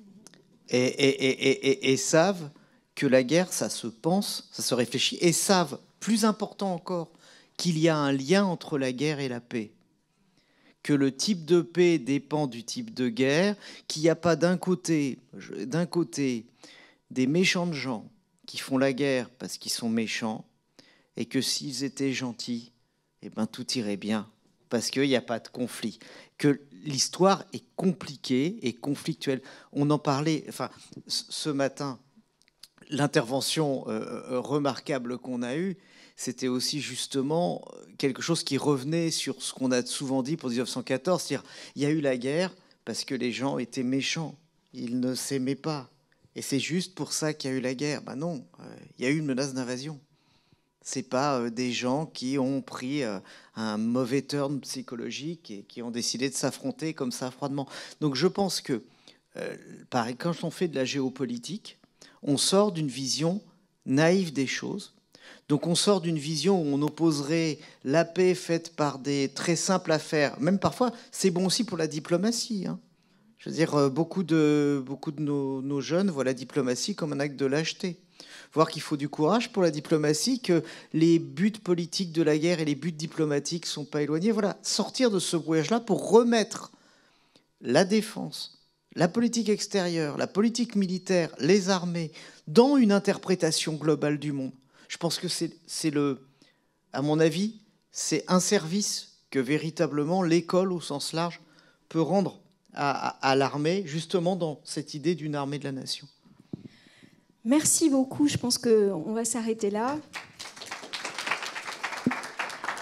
Et savent que la guerre, ça se pense, ça se réfléchit, et savent, plus important encore, qu'il y a un lien entre la guerre et la paix. Que le type de paix dépend du type de guerre, qu'il n'y a pas d'un côté des méchants de gens qui font la guerre parce qu'ils sont méchants, et que s'ils étaient gentils, eh ben, tout irait bien, parce qu'il n'y a pas de conflit. Que l'histoire est compliquée et conflictuelle. On en parlait ce matin, l'intervention remarquable qu'on a eue, c'était aussi justement quelque chose qui revenait sur ce qu'on a souvent dit pour 1914, c'est-à-dire il y a eu la guerre parce que les gens étaient méchants, ils ne s'aimaient pas. Et c'est juste pour ça qu'il y a eu la guerre. Ben non, il y a eu une menace d'invasion. Ce n'est pas des gens qui ont pris un mauvais turn psychologique et qui ont décidé de s'affronter comme ça froidement. Donc je pense que quand on fait de la géopolitique, on sort d'une vision naïve des choses. Donc on sort d'une vision où on opposerait la paix faite par des très simples affaires. Même parfois, c'est bon aussi pour la diplomatie. Hein. Je veux dire, beaucoup de nos jeunes voient la diplomatie comme un acte de lâcheté. Voir qu'il faut du courage pour la diplomatie, que les buts politiques de la guerre et les buts diplomatiques ne sont pas éloignés. Voilà, sortir de ce brouillage-là pour remettre la défense, la politique extérieure, la politique militaire, les armées, dans une interprétation globale du monde. Je pense que à mon avis, c'est un service que véritablement l'école, au sens large, peut rendre à l'armée, justement dans cette idée d'une armée de la nation. Merci beaucoup. Je pense qu'on va s'arrêter là.